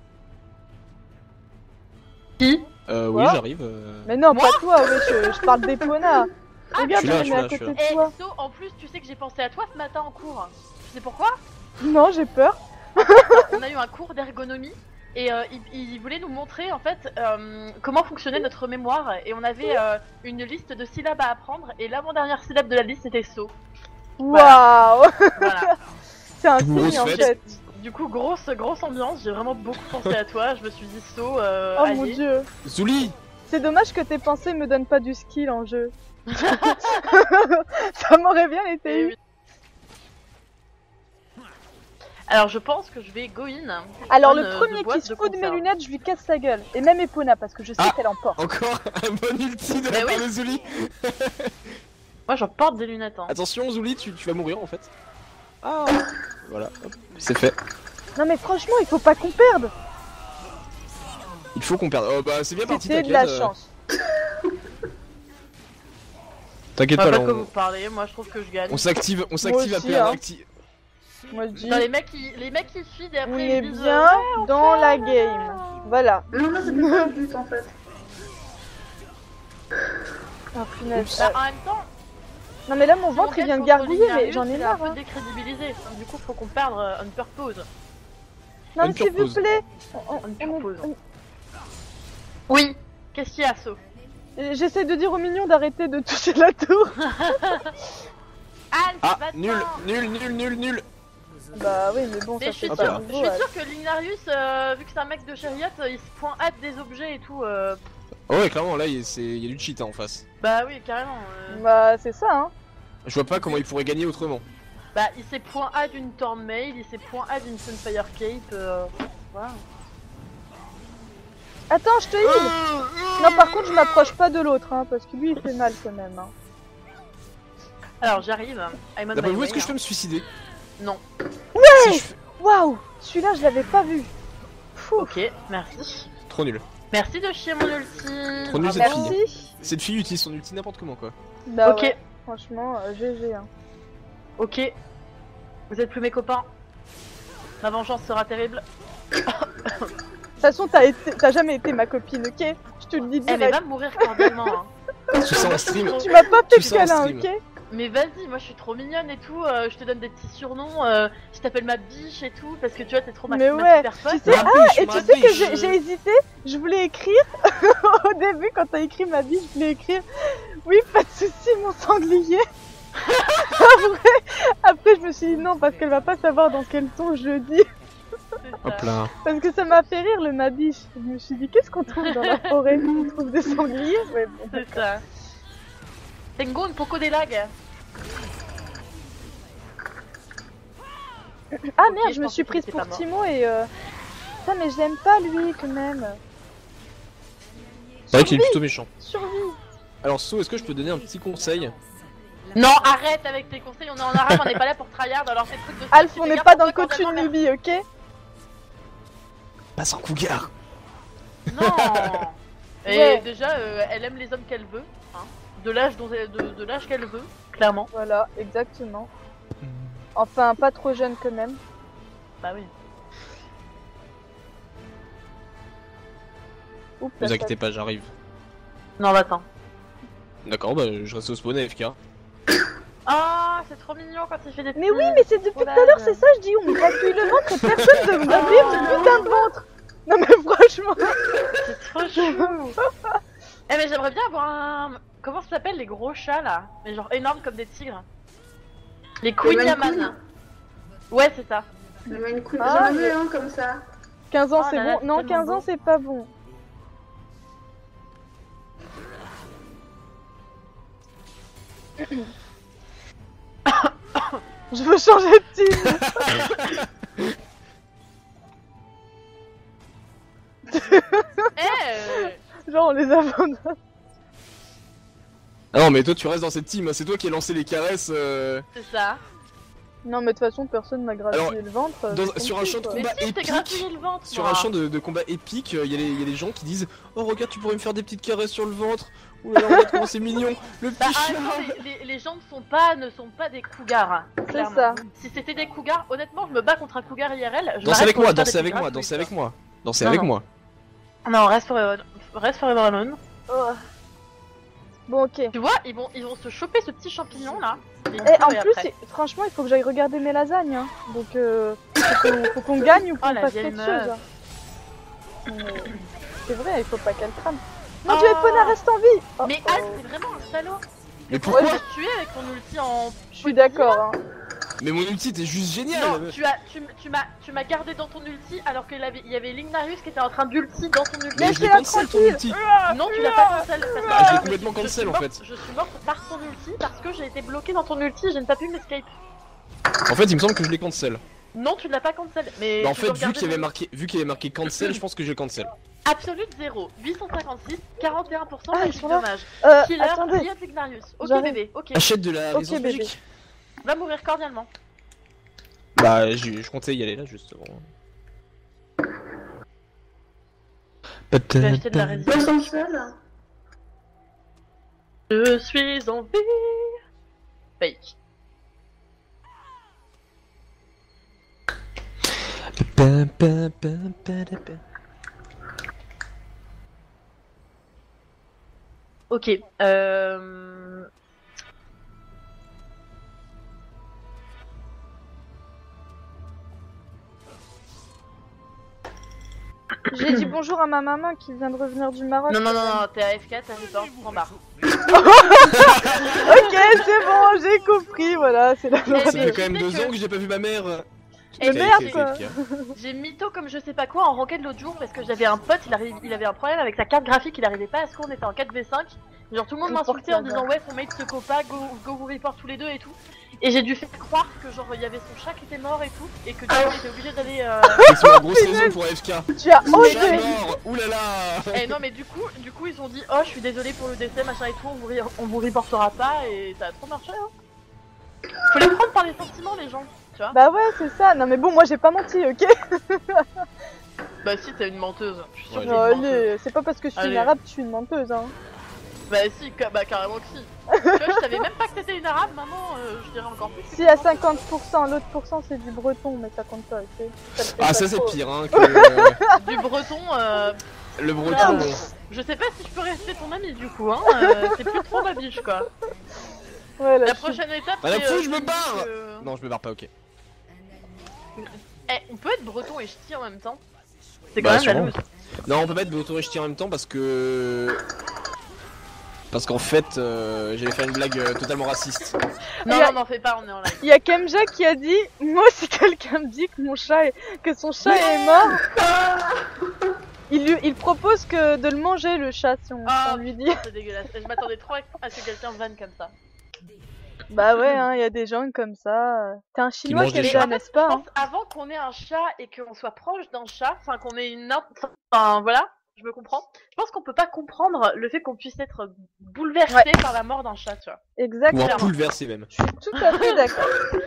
Qui? Oui, Quoi j'arrive. Mais non, Moi pas toi, wesh, je parle d'Epona. Regarde, je suis là, elle je est suis à là, je côté suis de Eh, toi. So, en plus, tu sais que j'ai pensé à toi ce matin en cours. Tu sais pourquoi? Non, j'ai peur. On a eu un cours d'ergonomie et il voulait nous montrer en fait comment fonctionnait notre mémoire et on avait une liste de syllabes à apprendre et l'avant-dernière syllabe de la liste c'était So. Waouh. Voilà. C'est un Grosse signe en fête. fait. Du coup, grosse ambiance, j'ai vraiment beaucoup pensé à toi, je me suis dit saut, Oh mon allié. dieu. Zouli! C'est dommage que tes pensées me donnent pas du skill en jeu. Ça m'aurait bien Eh été. oui. Alors je pense que je vais go in. Alors Bonne, le premier boîte qui se de fout de mes conserve. lunettes, je lui casse sa gueule. Et même Epona parce que je sais Ah. qu'elle emporte. Encore un bon ulti de la Mais part oui. de Zouli! Moi j'en porte des lunettes. Hein. Attention Zouli, tu vas mourir en fait. Ah! Voilà, hop, c'est fait. Non mais franchement, il faut pas qu'on perde. Il faut qu'on perde. Oh bah c'est bien parti, C'était t'inquiète. de la chance. T'inquiète Je sais pas, pas là, de quoi vous parlez, moi je trouve que je gagne. on s'active Moi à aussi, perdre hein. active. Moi je dis, Non, les mecs qui suivent et après on ils est disent, bien dans la game. Voilà. Non, non, c'était pas le but en fait. Oh punaise. Bah, en même temps, Non mais là mon si on ventre il gagne vient de contre gargouiller, mais Lignarius, j'en ai il est marre. un Hein. peu décrédibilisé, donc du coup faut qu'on perde on purpose. Non mais Une s'il vous purpose. plaît. On purpose. Oui, qu'est-ce qu'il y a, So? J'essaie de dire aux mignons d'arrêter de toucher la tour. Anne, Ah, va-t'en. nul. Bah oui mais bon Mais ça je suis fait Hop pas là. sûre nouveau. que Lignarius, vu que c'est un mec de Chariot, il se point hâte des objets et tout. Oh ouais, clairement, là, il y a du cheat hein, en face. Bah oui, carrément. Bah c'est ça hein. Je vois pas comment il pourrait gagner autrement. Bah il s'est point A d'une Tornmail, il s'est point A d'une Sunfire Cape, voilà. Attends, je te heal. Non par contre je m'approche pas de l'autre hein, parce que lui il fait mal quand même. Hein. Alors j'arrive, I'm on D'après my vous, way, est-ce que je hein. peux me suicider? Non. Si je fais- Waouh, celui-là je l'avais pas vu. Fou. Ok, merci. Trop nul. Merci de chier mon ulti. Trop nul, Bravo. cette fille. Merci. Cette fille utilise son ulti n'importe comment quoi. Bah Ok, ouais, franchement GG hein. ok. Vous êtes plus mes copains. Ma vengeance sera terrible. De toute façon t'as jamais été ma copine, ok? Je te le dis Eh mais direct. va mourir cordialement hein. Tu ça en stream. Tu m'as pas fait Tu de sens en câlin, stream. ok? Mais vas-y, moi je suis trop mignonne et tout, je te donne des petits surnoms, je t'appelle ma biche et tout, parce que tu vois t'es trop ma Mais ma ouais, super pote. tu sais, Ma biche, et ma tu sais que biche. j'ai hésité, je voulais écrire, au début quand t'as écrit ma vie, je voulais écrire « Oui, pas de soucis mon sanglier !» Après je me suis dit non, parce qu'elle va pas savoir dans quel ton je le dis, C'est ça. Hop là. parce que ça m'a fait rire le ma biche. Je me suis dit qu'est-ce qu'on trouve dans la forêt? On trouve des sangliers? Ouais, bon. C'est ça. Tengo un poco de lag. Ah Ok, merde, je je me pensais suis qu'il prise était pour pas mort. Timo et Putain mais je l'aime pas lui quand même. C'est vrai qu'il est plutôt méchant. Survie. Alors So, est-ce que je peux donner un petit conseil? Non, arrête avec tes conseils, on est en arabe, on n'est pas là pour tryhard, alors tes trucs de Alf, tu on fais n'est gaffe pas pour dans toi coach quand une elle newbie, ok? Pas sans cougar. Non. Et Ouais. déjà, elle aime les hommes qu'elle veut, hein. De l'âge de l'âge qu'elle veut, clairement. Voilà, exactement. Enfin, pas trop jeune quand même. Bah oui. Oups, Ne vous ça- inquiétez pas, j'arrive. Non, bah attends. D'accord, bah je reste au spawn AFK. Ah, c'est trop mignon quand il fait des Mais oui, mais c'est depuis tout à l'heure, c'est ça, je dis, on me gratouille le ventre et personne ne me gratouille ce putain de ventre. Non mais franchement. C'est trop chou. Eh mais j'aimerais bien avoir un... Comment ça s'appelle les gros chats là? Mais genre énormes comme des tigres. Les Queen Maine Yaman. Coon. Ouais, c'est ça. Le Maine Coon. Ah, J'en ai mais- un comme ça. 15 ans Oh c'est là là, bon. c'est Non, tellement 15 ans beau. c'est pas bon. Je veux changer de team. Genre on les abandonne. Ah non, mais toi tu restes dans cette team, hein. C'est toi qui as lancé les caresses. C'est ça. Non mais de toute façon personne m'a gratouillé Alors, le ventre. dans- c'est sur un compris, champ de quoi. Mais Combat si, je t'ai épique. gratouillé le ventre. Sur moi. un champ de combat épique, il y a les gens qui disent oh regarde, tu pourrais me faire des petites caresses sur le ventre. Ouh là là, regarde comment c'est mignon. Le Bah, petit en chat. même temps, les gens ne sont pas des cougars. clairement. ça. Si c'était des cougars, honnêtement, je me bats contre un cougar IRL. Je Dansez m'arrête avec pour moi, lui faire dansez des avec petites moi, gratouilles, dansez avec quoi. moi. Dansez Non, avec non. moi. Non, reste forever alone. Oh. Bon ok. Tu vois, ils vont se choper ce petit champignon là. Et en plus, franchement, il faut que j'aille regarder mes lasagnes. Hein. Donc, faut qu'on gagne ou qu'on Oh, la fasse vieille quelque meuf. chose. Hein. Mais c'est vrai, il faut pas qu'elle crame. Mon Oh. dieu, Epona reste en vie. Oh, Mais oh. Al, c'est vraiment un salaud. Mais pourquoi pourquoi tu tué avec ton ulti en... Je suis d'accord. Hein. Mais mon ulti était juste génial. Non, tu m'as gardé dans ton ulti alors qu'il y avait Lignarius qui était en train d'ulti dans ton ulti. Mais je l'ai Laissez-la cancel ton tranquille. ulti. Non, tu l'as pas cancel parce que Ah, je l'ai complètement cancel, je suis en morte- fait. Je suis morte par ton ulti parce que j'ai été bloquée dans ton ulti, je n'ai pas pu m'escape. En fait, il me semble que je l'ai cancel. Non, tu ne l'as pas cancel. Mais Bah, en tu fait, peux vu regarder qu'il y avait mon- marqué cancel, je pense que je cancel. Absolute 0, 856, 41% Ah, ils magique sont là. dommage. Killer, Attendez. Riot Lignarius. Ok J'arrive. bébé, ok. Achète de la Ok, résistance bébé. magique. Va mourir cordialement. Bah, je comptais y aller là, justement. Je vais acheter de la résistance. Moi, sans seul. Je suis en vie. Fake. Ok, J'ai dit bonjour à ma maman qui vient de revenir du Maroc. non, t'es AFK, t'as report, prends barre. Ok, c'est bon, j'ai compris, voilà, c'est la Eh, loi. Ça mais fait tu quand même sais 2 que- ans que j'ai pas vu ma mère. Mais merde, quoi. J'ai mytho comme je sais pas quoi en ranked l'autre jour parce que j'avais un pote, il avait un problème avec sa carte graphique, il arrivait pas à ce qu'on était en 4v5. Genre tout le monde m'insultait en disant ouais, ton mate se copa, go vous report tous les deux et tout. Et j'ai dû faire croire que genre il y avait son chat qui était mort et tout, et que du coup il était obligé d'aller. C'est une grosse saison pour AFK. Tu as Chat osé. mort. Oulala. Eh non mais du coup ils ont dit oh je suis désolé pour le décès machin et tout, on vous reportera pas et ça a trop marché hein. Faut les prendre par les sentiments les gens, tu vois. Bah ouais, c'est ça. Non mais bon, moi j'ai pas menti, ok. Bah si t'es une menteuse, je suis sûre que t'es Ouais, une menteuse. Allez, c'est pas parce que je suis une Allez. arabe que je suis une menteuse, hein. Bah si, bah carrément que si. Tu vois, je savais même pas que t'étais une arabe, maman, je dirais encore plus. que Si à t'es une menteuse. 50%, l'autre pourcent c'est du breton, mais ça compte pas, ok. Ça le fait Ah, pas ça c'est trop. pire, hein, que Du breton, le breton. Ah. Bon. je sais pas si je peux rester ton ami du coup, hein. C'est plus trop ma biche quoi. Ouais, là, La je suis- prochaine étape, Ah, la c'est. fouille, je me tu barre dis que- Non, je me barre pas, ok. Eh, on peut être breton et ch'ti en même temps. C'est quand Bah, même la sûrement. loose. Non, on peut pas être breton et ch'ti en même temps parce que. Parce qu'en fait, j'allais faire une blague totalement raciste. Non, Il y a- non, n'en fais pas, on est en live. Il y a Kemja qui a dit, moi si quelqu'un me dit que que son chat est mort, il propose que de le manger le chat si on, Ah, on lui dit. putain, c'est dégueulasse. Je m'attendais trop à ce que quelqu'un vanne comme ça. Bah ouais, hein, il y a des gens comme ça. T'es un chinois mangent des Kemja, chats. n'est-ce Je pas hein pense avant qu'on ait un chat et qu'on soit proche d'un chat, enfin qu'on ait une. Enfin voilà, je me comprends. Je pense qu'on peut pas comprendre le fait qu'on puisse être bouleversé par la mort d'un chat, tu vois. Ou Exactement. un bouleversé même. Je suis tout à fait d'accord.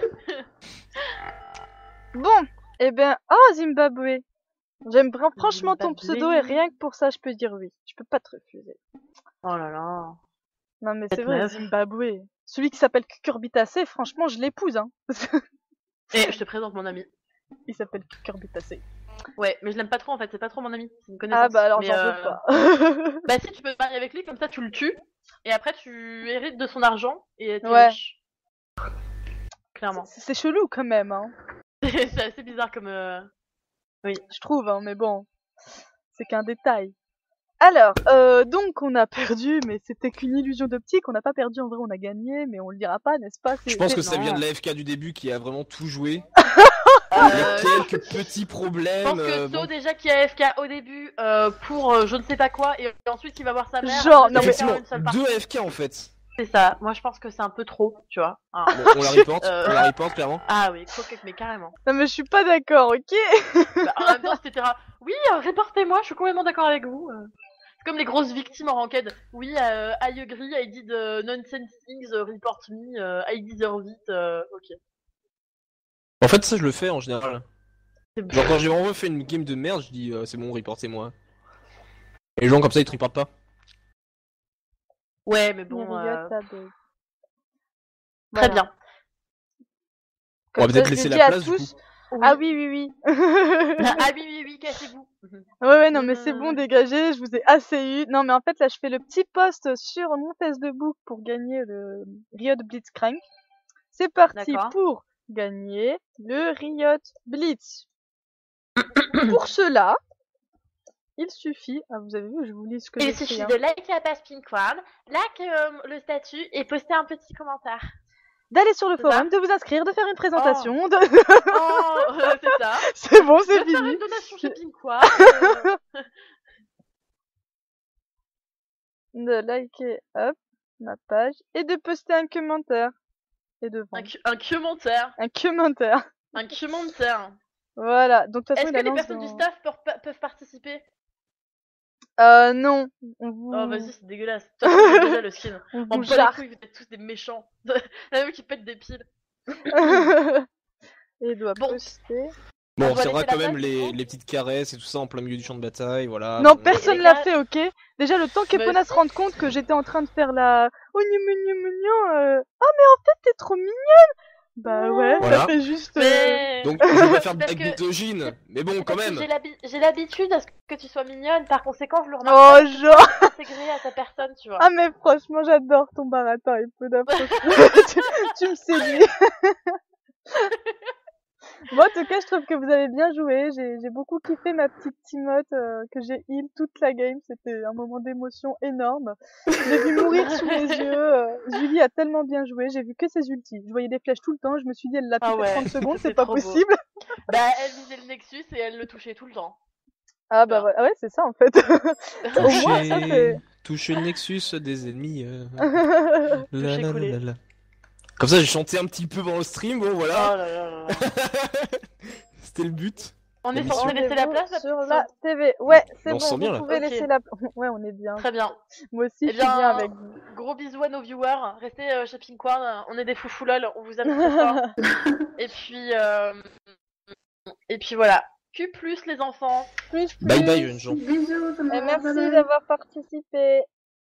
Bon, eh ben, oh Zimbabwe. J'aime franchement ton Zimbabwe. pseudo et rien que pour ça je peux dire oui. Je peux pas te refuser. Oh là là. Non mais c'est Cette vrai, meuf. Zimbabwe. Celui qui s'appelle Cucurbitacé, franchement je l'épouse hein. Et je te présente mon ami. Il s'appelle Cucurbitacé. Ouais, mais je l'aime pas trop en fait, c'est pas trop mon ami. C'est une connaissance. Ah bah alors Mais, j'en veux pas. Bah si tu peux te marier avec lui, comme ça tu le tues, et après tu hérites de son argent et tu Ouais. riche. Clairement. C'est chelou quand même hein. C'est assez bizarre comme. Je trouve hein, mais bon. C'est qu'un détail. Alors, donc on a perdu, mais c'était qu'une illusion d'optique. On n'a pas perdu, en vrai on a gagné, mais on le dira pas, n'est-ce pas? Je pense que ça non. vient de l'AFK du début qui a vraiment tout joué. Euh, Quelques petits Je problèmes. pense que bon. So déjà qui a AFK au début pour je ne sais pas quoi et ensuite il va voir sa mère. Genre, après, non, il va mais- faire Effectivement, une seule partie. 2 AFK en fait. C'est ça. Moi je pense que c'est un peu trop, tu vois. Hein. Bon, on la reporte, Euh. on la reporte clairement. Ah oui, croquette mais carrément. Non mais je suis pas d'accord, ok? Bah, en même temps c'était oui, reportez-moi, je suis complètement d'accord avec vous. C'est comme les grosses victimes en ranked. Oui, I agree, I did nonsense things, report me, I deserve it, ok. En fait, ça je le fais en général. C'est Genre quand j'ai vraiment fait une game de merde, je dis c'est bon, reportez-moi. Et les gens comme ça ils te reportent pas. Ouais, mais bon, Myriot, ça bug. très Voilà. bien. On va Comme peut-être ça, je laisser l'ai la dit à place du tous. coup. Ah oui, oui, oui. Ah oui, oui, oui, cassez-vous. Ouais, non, mais c'est bon, dégagez, je vous ai assez eu. Non, mais en fait, là, je fais le petit post sur mon Facebook pour gagner le Riot Blitzcrank. C'est parti D'accord. pour gagner le Riot Blitz. Pour cela, il suffit, ah, vous avez vu, je vous lis ce que Il j'ai suffit écrit, de liker la page Pinkwan, le statut et poster un petit commentaire. D'aller sur le C'est forum, ça de vous inscrire, de faire une présentation, de... Oh, c'est ça. c'est bon, c'est De faire fini. une donation chez Pinkwan. De liker, hop, ma page, et de poster un commentaire. Et de un vendre. commentaire. Un commentaire. Un commentaire. Voilà, donc de toute façon, Est-ce il que la les lance personnes du dans... staff peuvent participer? Non. On vous... Oh, vas-y, c'est dégueulasse. De toute façon, j'ai déjà le skin. on En vous bas les jarre. couilles, vous êtes tous des méchants. La meuf qui pète des piles. Et il doit Bon. poster. Bon, On on va tiendra laisser la quand même place, du coup les petites caresses et tout ça en plein milieu du champ de bataille, voilà. Non, Bon, personne les l'a gars- fait, ok. Déjà, le temps Mais qu'Epona si. se rende compte que j'étais en train de faire la... Oh, mignon, Ah, mais en fait, t'es trop mignonne. Bah ouais, Voilà. ça fait juste... Mais... Donc, je vais pas faire de Parce blague que- misogyne, mais bon, quand Parce que même. j'ai l'habitude à ce que tu sois mignonne, par conséquent, je le remarque Oh, pas, genre... intégré à ta personne, tu vois. Ah, mais franchement, j'adore ton baratin, Epona. tu me séduis. Bon, en tout cas, je trouve que vous avez bien joué. J'ai beaucoup kiffé ma petite Timote que j'ai heal toute la game. C'était un moment d'émotion énorme. Je l'ai vu mourir sous mes yeux. Julie a tellement bien joué. J'ai vu que ses ultis. Je voyais des flèches tout le temps. Je me suis dit, elle l'a Ah tout ouais, 30 secondes, c'est c'est pas trop beau. possible. Bah, elle visait le Nexus et elle le touchait tout le temps. Ah bah ouais, c'est ça en fait. Au moins, ça c'est... Toucher le nexus des ennemis. Toucher, coller. La. Comme ça, j'ai chanté un petit peu pendant le stream, bon Oh voilà. là là là là. C'était le but. On est L'émission. censé laisser la place là, sur pour la ça TV. Ouais, c'est On bon, se sent vous bien, là. pouvez Ok. laisser la... Ouais, on est bien. Très bien. Moi aussi, Eh je suis bien, bien avec vous. Gros bisous à nos viewers. Restez chez Pinkwan. On est des foufous lol. On vous aime très fort. Et puis voilà. Q+ les enfants. Plus, Bye bye, plus. jeunes gens. Bisous tout le Et monde. merci bye bye. d'avoir participé.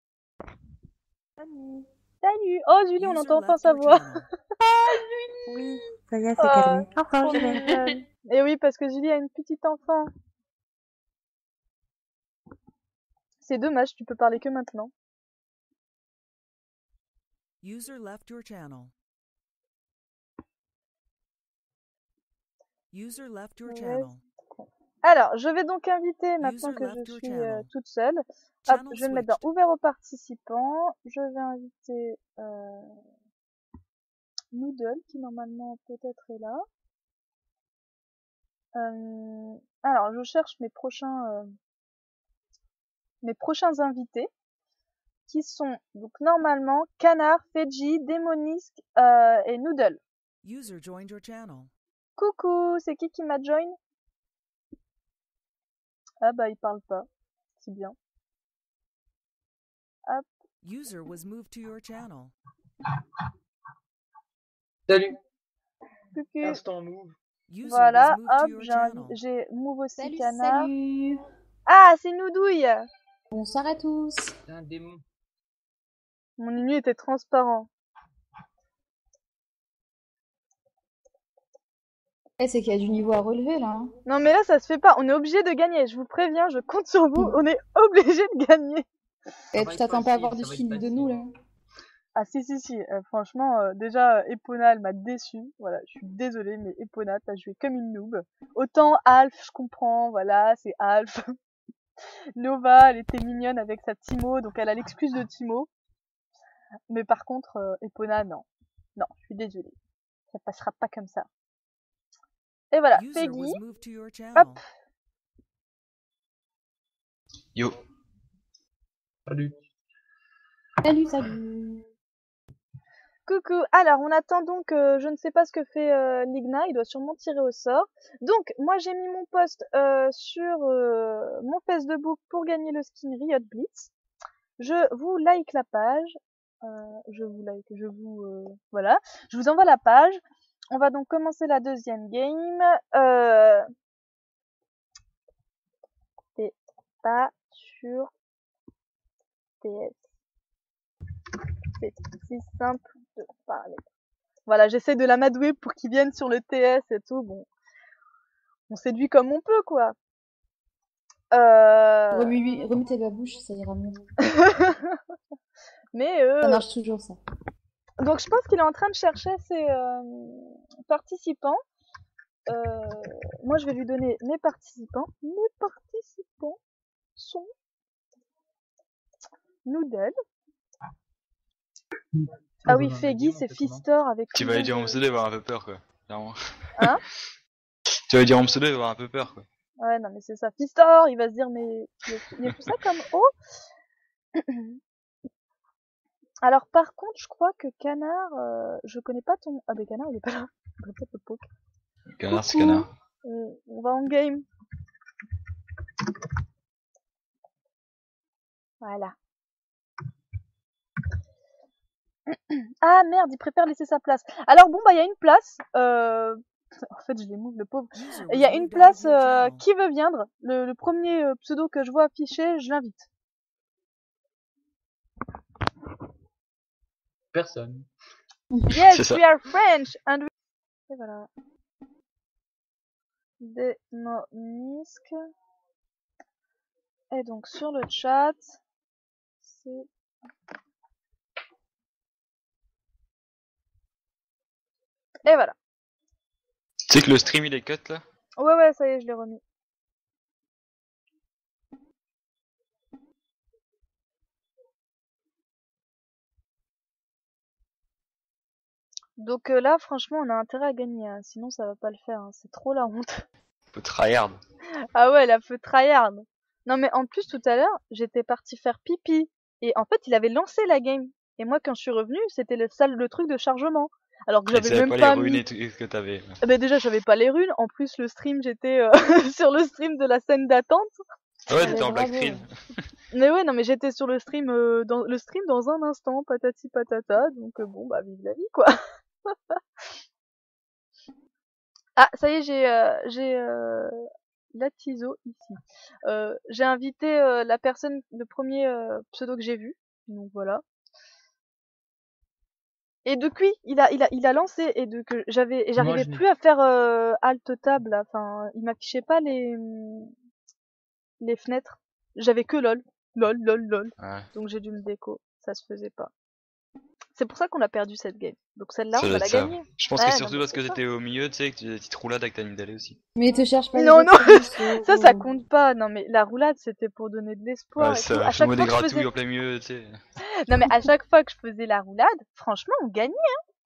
Salut. Salut. Oh, Julie, on User entend enfin left sa your voix. channel. Oui, ça y est, c'est Oh, calmé. Au revoir, trop je vais. mignonne. Et oui, parce que Julie a une petite enfant. C'est dommage, tu peux parler que maintenant. User left your channel. User left your Ouais. channel. Alors, je vais donc inviter, maintenant User que left je your suis channel. toute seule. Hop, Channel je vais me mettre dans switched. ouvert aux participants. Je vais inviter Noodle, qui normalement peut-être est là. Alors, je cherche mes prochains invités, qui sont donc normalement Canard, Feji, Démonisque et Noodle. User joined your channel. Coucou, c'est qui m'a join? Ah bah il parle pas, c'est bien. Hop, User was moved to your channel. Salut. coucou. Instant move. User Voilà, was moved to hop, your channel. j'ai move aussi Salut, Canard. salut. Ah, c'est Noudouille. Bonsoir à tous. C'est un démon. Mon ennemi était transparent. C'est qu'il y a du niveau à relever là. Hein. Non mais là ça se fait pas, on est obligé de gagner, je vous préviens, je compte sur vous, on est obligé de gagner. Et va tu être t'attends pas à facile, avoir ça de va être film de facile. nous là. Ah si, franchement, déjà Epona elle m'a déçue, voilà, je suis désolée mais Epona t'as joué comme une noob. Autant Alf, je comprends, voilà, c'est Alf. Nova, elle était mignonne avec sa Timo, donc elle a l'excuse de Timo. Mais par contre, Epona, non. Non, je suis désolée. Ça passera pas comme ça. Et voilà, User Peggy. was moved to your channel. Yo. Salut. Salut, salut. Coucou, alors on attend donc, je ne sais pas ce que fait Ligna, il doit sûrement tirer au sort. Donc moi j'ai mis mon post sur mon Facebook pour gagner le skin Riot Blitz. Je vous like la page, voilà, je vous envoie la page. On va donc commencer la deuxième game. C'est pas sur TS. C'est si simple de parler. Voilà, j'essaie de l'amadouer pour qu'il vienne sur le TS et tout. Bon, on séduit comme on peut, quoi. Remue tes babouches, ça ira mieux. Mais Ça marche toujours ça. donc je pense qu'il est en train de chercher ses participants. Moi, je vais lui donner mes participants. son. Noodle. Ah oui, Feggy, c'est Fistor avec. Tu vas lui dire mon pseudo, il va avoir un peu peur, quoi. Clairement. Hein? Tu vas lui dire mon pseudo, il va avoir un peu peur, quoi. Ouais, non, mais c'est ça. Fistor, il va se dire, mais il y a tout ça comme O. Alors, par contre, je crois que Canard, je connais pas ton. Ah, mais Canard, il est pas là. Je répète le poke. Canard, c'est Coucou. canard. On va en game. Voilà. Ah merde, il préfère laisser sa place. Alors bon, bah il y a une place. En fait, je les move, le pauvre. Il y a une place. Qui veut viendre? Le premier pseudo que je vois affiché, je l'invite. Personne. Yes, C'est ça. we are French and we... Et voilà. Démonisque. Et donc sur le chat, c'est... Et voilà. Tu sais que le stream il est cut là? Ouais, ça y est, je l'ai remis. Donc là, franchement, on a intérêt à gagner, hein. Sinon ça va pas le faire, hein. C'est trop la honte. Un peu tryhard. Ah ouais, la feu tryhard. Non mais en plus tout à l'heure, j'étais partie faire pipi et en fait, il avait lancé la game. Et moi quand je suis revenue, c'était le truc de chargement. Alors que Tu j'avais savais même pas pas les runes mis... et tout que t'avais. Ah bah déjà, j'avais pas les runes. En plus, le stream, j'étais sur le stream de la scène d'attente. Ah ouais, Ouais, t'étais en black bravo. screen. Mais ouais, non mais j'étais sur le stream dans un instant, patati patata. Donc bon, bah vive la vie quoi. Ah, ça y est, j'ai la Tizo ici. J'ai invité la personne, le premier pseudo que j'ai vu. Donc voilà. Et depuis, il a lancé et j'arrivais je n'ai- plus à faire alt tab là. Enfin, il m'affichait pas les fenêtres. J'avais que lol, lol. Ouais. Donc j'ai dû me déco. Ça se faisait pas. C'est pour ça qu'on a perdu cette game. Donc celle-là, Ça on doit va être la ça. gagner. Je pense Ouais, que non, surtout mais parce c'est que ça. t'étais au milieu, tu sais, que tu des petites roulades avec ta ligne d'aller aussi. Mais te cherche pas les Non, autres plus, ça oh. compte pas. Non, mais la roulade, c'était pour donner de l'espoir Ouais, et tout. ça, À chaque fais-moi des fois que je gratouilles faisais... en plein milieu, tu sais. Non, mais à chaque fois que je faisais la roulade, franchement, on gagnait.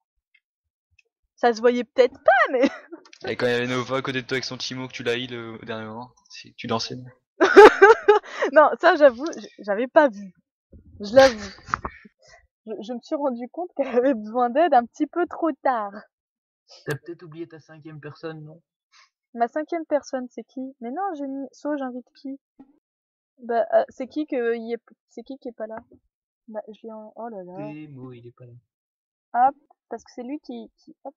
Ça se voyait peut-être pas, mais... Et quand il y avait Nova à côté de toi avec son Timo que tu l'as heal au dernier moment, tu dansais. Non, ça, j'avoue, j'avais pas vu. Je l'avoue. Je me suis rendu compte qu'elle avait besoin d'aide un petit peu trop tard. T'as peut-être oublié ta 5e personne, non? Ma 5e personne, c'est qui? Mais non, j'ai mis... j'invite qui? Bah, c'est qui qui est pas là? Bah, je l'ai en... Oh là là. Temo, il est pas là. Hop, parce que c'est lui qui... Hop.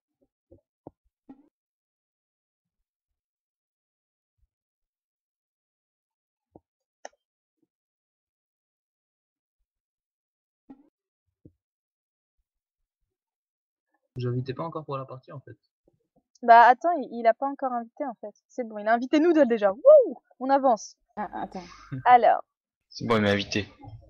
J'invitais pas encore pour la partie en fait. Bah attends, il a pas encore invité en fait. C'est bon, il a invité Noodle déjà. Wouh! On avance. Ah, attends. Alors, C'est bon, il m'a invité.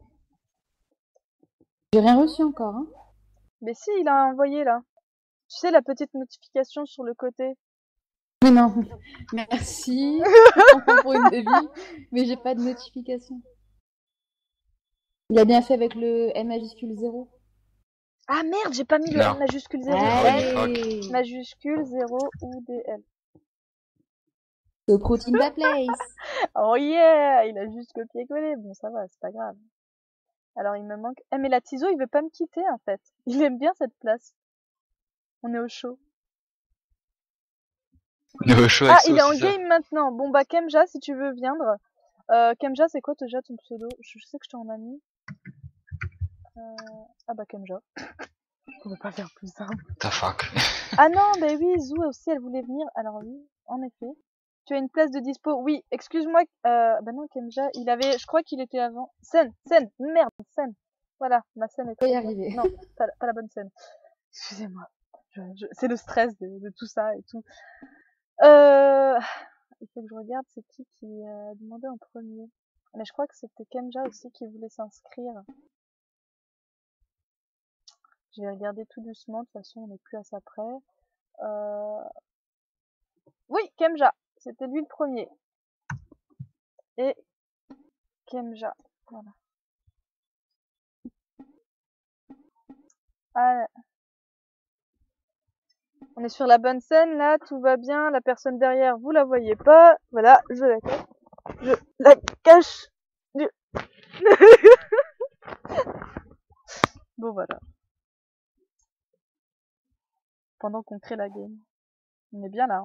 J'ai rien reçu encore, hein. mais si, il a envoyé là. Tu sais, la petite notification sur le côté. Mais non. Merci. On prend pour une débile. Mais j'ai pas de notification. Il a bien fait avec le M majuscule 0. Ah merde, j'ai pas mis le Non. M majuscule 0. Allez. Majuscule 0 ou DL. So protein by place. Oh yeah! Il a juste copié-collé. Bon, ça va, c'est pas grave. Alors, il me manque... Eh, mais la Tizo, il veut pas me quitter, en fait. Il aime bien cette place. On est au chaud. On est au chaud Ah, avec il est ça, en c'est ça. game maintenant. Bon, bah, Kemja, si tu veux viendre. Kemja, c'est quoi déjà ton pseudo? Je sais que je t'en ai mis. Ah bah, Kemja. On va pas faire plus simple. Ta fuck. Ah non, bah oui, Zou aussi, elle voulait venir. Alors oui, en effet. Tu as une place de dispo? Oui, excuse-moi. Bah non, Kemja, il avait... Je crois qu'il était avant. Scène, merde, scène. Voilà, ma scène est Faut y très arriver. bonne. Non, pas la bonne scène. Excusez-moi. C'est le stress de tout ça et tout. Il faut que je regarde c'est qui a demandé en premier. Mais je crois que c'était Kemja aussi qui voulait s'inscrire. Je vais regarder tout doucement, de toute façon on n'est plus à ça près. Oui, Kemja, c'était lui le premier. Et Kemja. Voilà. Ah, on est sur la bonne scène là, tout va bien. La personne derrière, vous la voyez pas. Voilà, je la cache. Je la cache. Bon voilà. Pendant qu'on crée la game. On est bien là. Hein.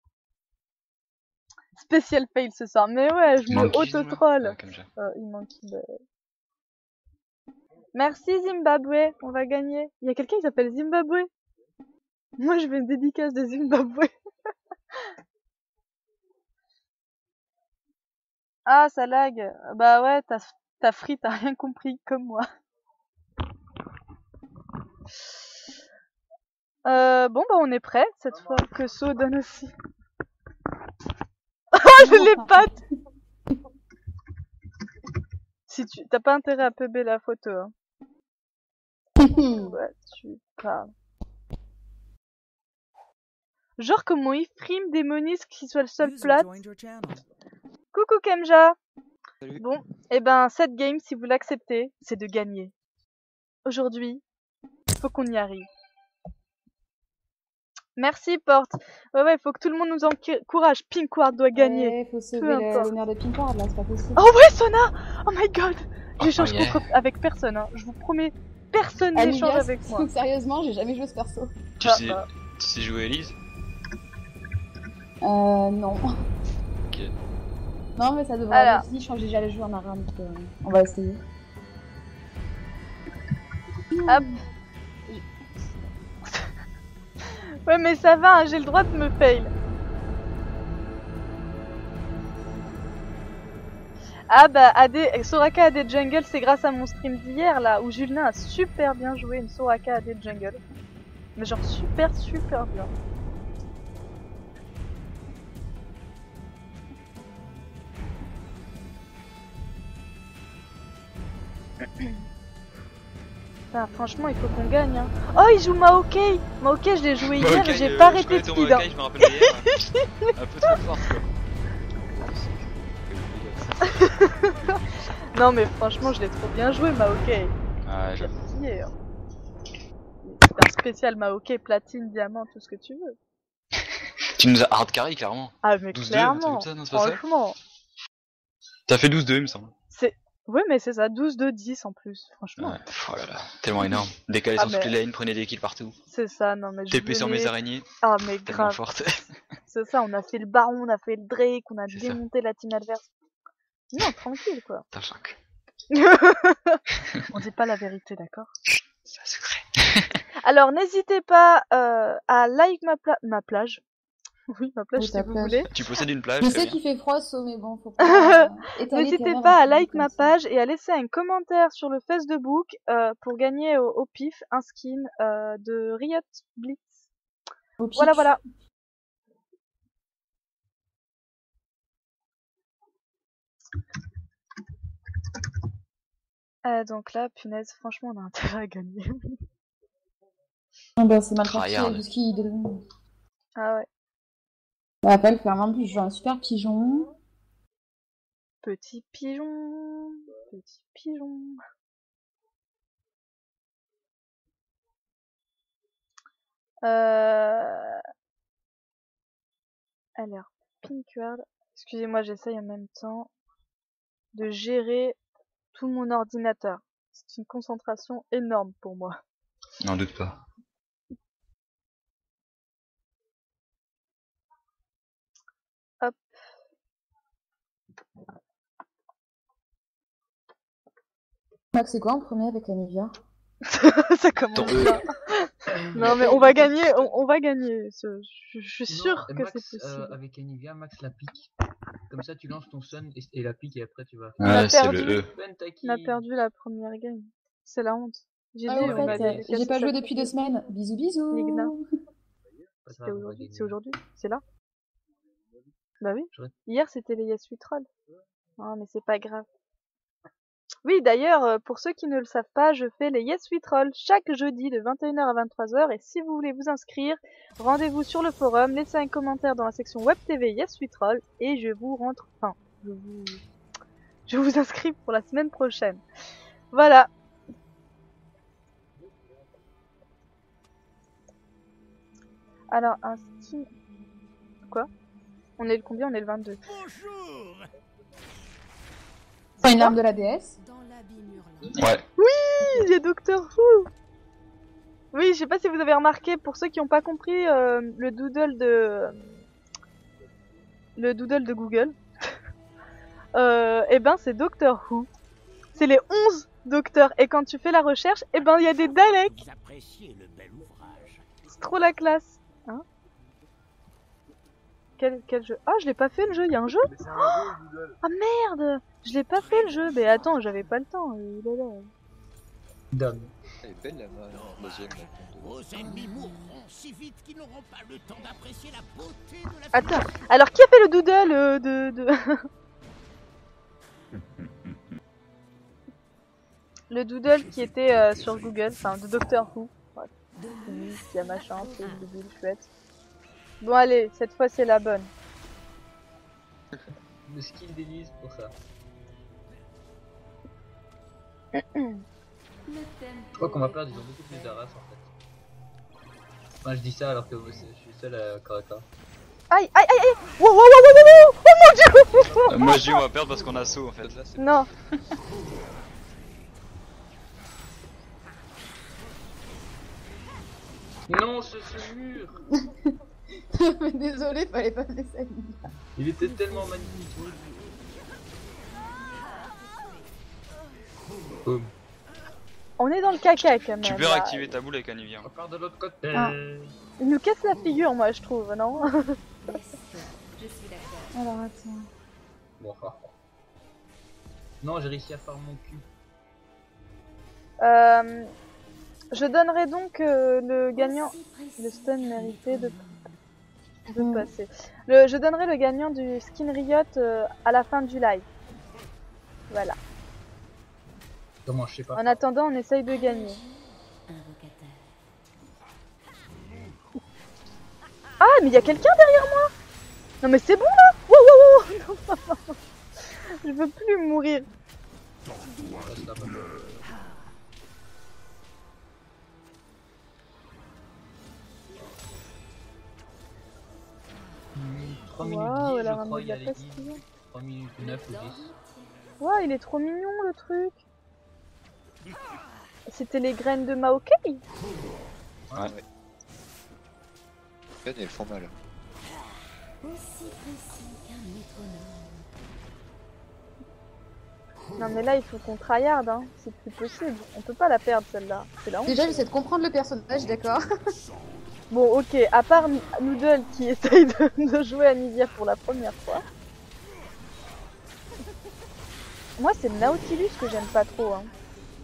Spécial fail ce soir. Mais ouais, je me auto-troll. Il manque. Merci Zimbabwe, on va gagner. Il y a quelqu'un qui s'appelle Zimbabwe. Moi je vais une dédicace de Zimbabwe. Ah ça lag. Bah ouais, t'as free, t'as rien compris comme moi. Bon bah on est prêt cette fois que So donne aussi. Oh je l'ai pas. Si tu t'as pas intérêt à pub la photo. Hein. Ouais, tu parles. Genre comment il frime démoniste qui soit le seul plat. Coucou Kemja. Salut. Bon, et ben cette game si vous l'acceptez, c'est de gagner. Aujourd'hui, faut qu'on y arrive. Merci Porte. Ouais, faut que tout le monde nous encourage. Pinkward doit gagner. Ouais, faut sauver l'honneur de Pinkward là, c'est pas possible. Oh ouais, Sona. Oh my god. J'échange avec personne, hein. Je vous promets, personne n'échange avec moi. Sérieusement, j'ai jamais joué ce perso. Tu sais jouer Elise? Non. Ok. Non, mais ça devrait aller aussi. Je crois que j'ai déjà joué en Aram, donc on va essayer. Hop. Ouais, mais ça va, hein, j'ai le droit de me fail. Ah bah, Soraka AD Jungle, c'est grâce à mon stream d'hier, là, où Julien a super bien joué une Soraka AD Jungle. Mais genre super bien. Enfin, franchement, il faut qu'on gagne. Hein. Oh, il joue Maokai. Maokai, je l'ai joué hier et j'ai pas arrêté de speed. Maokai, je me rappelle hier. Un peu trop fort, quoi. Non, mais franchement, je l'ai trop bien joué, Maokai. Ah, j'avoue. C'est un spécial Maokai, platine, diamant, tout ce que tu veux. Tu nous as hard carry, clairement. Ah, mais clairement. Ça, non, franchement. T'as fait 12-2, il me semble. Oui, mais c'est ça, 12-2-10 en plus, franchement. Ouais, oh là là, tellement énorme. Décaler sur toutes les lanes, prenez des kills partout. C'est ça, non mais TP sur mes araignées. Ah mais grave. Forte. C'est ça, on a fait le baron, on a fait le Drake, on a démonté la team adverse. Non, tranquille quoi. T'as choc. On dit pas la vérité, d'accord? C'est un secret. Alors n'hésitez pas à like ma plage. Oui, ma plage si vous voulez. Tu possèdes une plage. Je sais qu'il fait froid, mais bon, faut pas. N'hésitez pas à like ma page et à laisser un commentaire sur le Facebook pour gagner au pif un skin de Riot Blitz. Voilà. Donc là, punaise, franchement, on a intérêt à gagner. Ah bah, c'est mal parti avec ce qui est de. Ah ouais. Rappelle clairement plus, je joue un super pigeon. Petit pigeon. Alors, Pinkward. Excusez-moi, j'essaye en même temps de gérer tout mon ordinateur. C'est une concentration énorme pour moi. N'en doute pas. Hop. Max, c'est quoi en premier avec la Nivea? Ça commence bien. Non mais on va gagner, on va gagner. Je suis sûr que c'est possible. Avec Anivia, Max la pique. Comme ça, tu lances ton Sun et la pique et après tu vas. Ouais, c'est le E. On a perdu la première game. C'est la honte. J'ai pas joué depuis 2 semaines. Bisous bisous. Ligna. C'est aujourd'hui. C'est là. Bah oui. Hier c'était les Yes We Troll. Non mais c'est pas grave. Oui, d'ailleurs, pour ceux qui ne le savent pas, je fais les Yes We Troll chaque jeudi de 21h à 23h et si vous voulez vous inscrire, rendez-vous sur le forum, laissez un commentaire dans la section Web TV Yes We Troll et je vous rentre... Enfin, Je vous inscris pour la semaine prochaine. Voilà. Alors, un skin... Quoi? On est le combien? On est le 22. C'est une arme de la déesse. Dans l'abîme hurlant. Ouais. Oui, j'ai Doctor Who. Oui, je sais pas si vous avez remarqué, pour ceux qui n'ont pas compris le doodle de Google, et ben c'est Doctor Who. C'est les 11 docteurs, et quand tu fais la recherche, et ben il y a des Daleks. C'est trop la classe. Hein? Quel jeu? Ah, je l'ai pas fait le jeu, il y a un jeu? Ah merde! Je l'ai pas fait le jeu, mais attends, j'avais pas le temps. Il est là. Dame. Elle est belle la deuxième. Vos ennemis mourront si vite qu'ils n'auront pas le temps d'apprécier la beauté de la Attends, alors qui a fait le doodle le doodle qui était sur Google, enfin de Doctor Who. Ouais. Il y a machin, c'est une doodle chouette. Bon allez, cette fois c'est la bonne. Le skill d'Elise pour ça. Je crois qu'on va perdre, ils ont beaucoup plus d'arras en fait. Enfin, je dis ça alors que je suis seul à Karaka. Aïe aïe aïe aïe! Wow wow wow wow wow! Oh mon dieu! Moi je dis on va perdre parce qu'on a saut en fait. Là, c'est Non. Non, ce mur! Désolé, fallait pas faire ça. Il était tellement magnifique. Boum. On est dans le caca quand même. Tu peux là. réactiver ta boule avec un Evian. On part de l'autre côté. Ah. Il nous casse la figure, moi je trouve, non? Je suis d'accord. Alors attends. Bon, enfin. Non, j'ai réussi à faire mon cul. Je donnerai donc le gagnant. Le stun mérité de passer. Je donnerai le gagnant du skin Riot à la fin du live. Voilà. Comment, je sais pas. En attendant, on essaye de gagner. Ah, mais il y a quelqu'un derrière moi! Non, mais c'est bon là! Wow, wow, wow! Non, je veux plus mourir. Reste là-bas. Trois minutes Waouh, 10, elle a je crois, ramené il de y a la les pastille. 3 minutes 9 ou 10. Waouh, il est trop mignon le truc. C'était les graines de Maokai? Ouais. Elles font mal. Aussi précis qu'un métronome. Non mais là il faut qu'on tryhard, hein. C'est plus possible. On peut pas la perdre celle-là. C'est la honte. Déjà, j'essaie de comprendre le personnage, d'accord. Bon ok, à part Noodle qui essaye de jouer à Nivea pour la première fois. Moi c'est le Nautilus que j'aime pas trop, hein.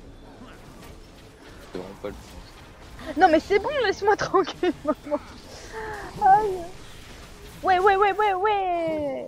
C'est vraiment pas le Non mais c'est bon, laisse-moi tranquille maman. Aïe. Ouais ouais ouais ouais ouais.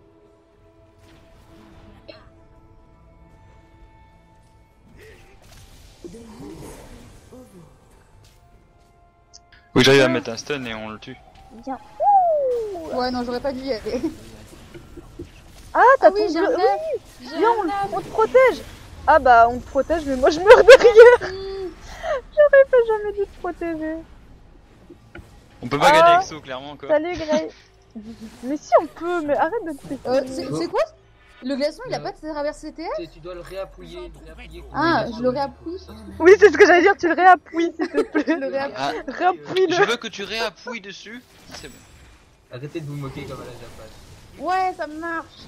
Faut que j'arrive à mettre un stun et on le tue. Viens. Ouh. Ouais, non, j'aurais pas dû y aller. Ah t'as oui, ton j'ai bleu. un Oui. œuf. J'ai Viens, un on te protège. Ah bah on te protège mais moi je meurs derrière. J'aurais pas jamais dû te protéger. On peut pas gagner avec saut clairement quoi. Salut Grey. Mais si on peut, mais arrête de te faire. C'est quoi? Le glaçon, il a pas traversé TF? Tu dois le réappuyer. Ah, je le réappuie. Oui, c'est ce que j'allais dire, tu le réappuies s'il te plaît. Le réappuie. Ah, Réappuie-le. je veux que tu réappuies dessus. C'est bon. Arrêtez de vous moquer comme à la japonaise. Ouais, ça marche.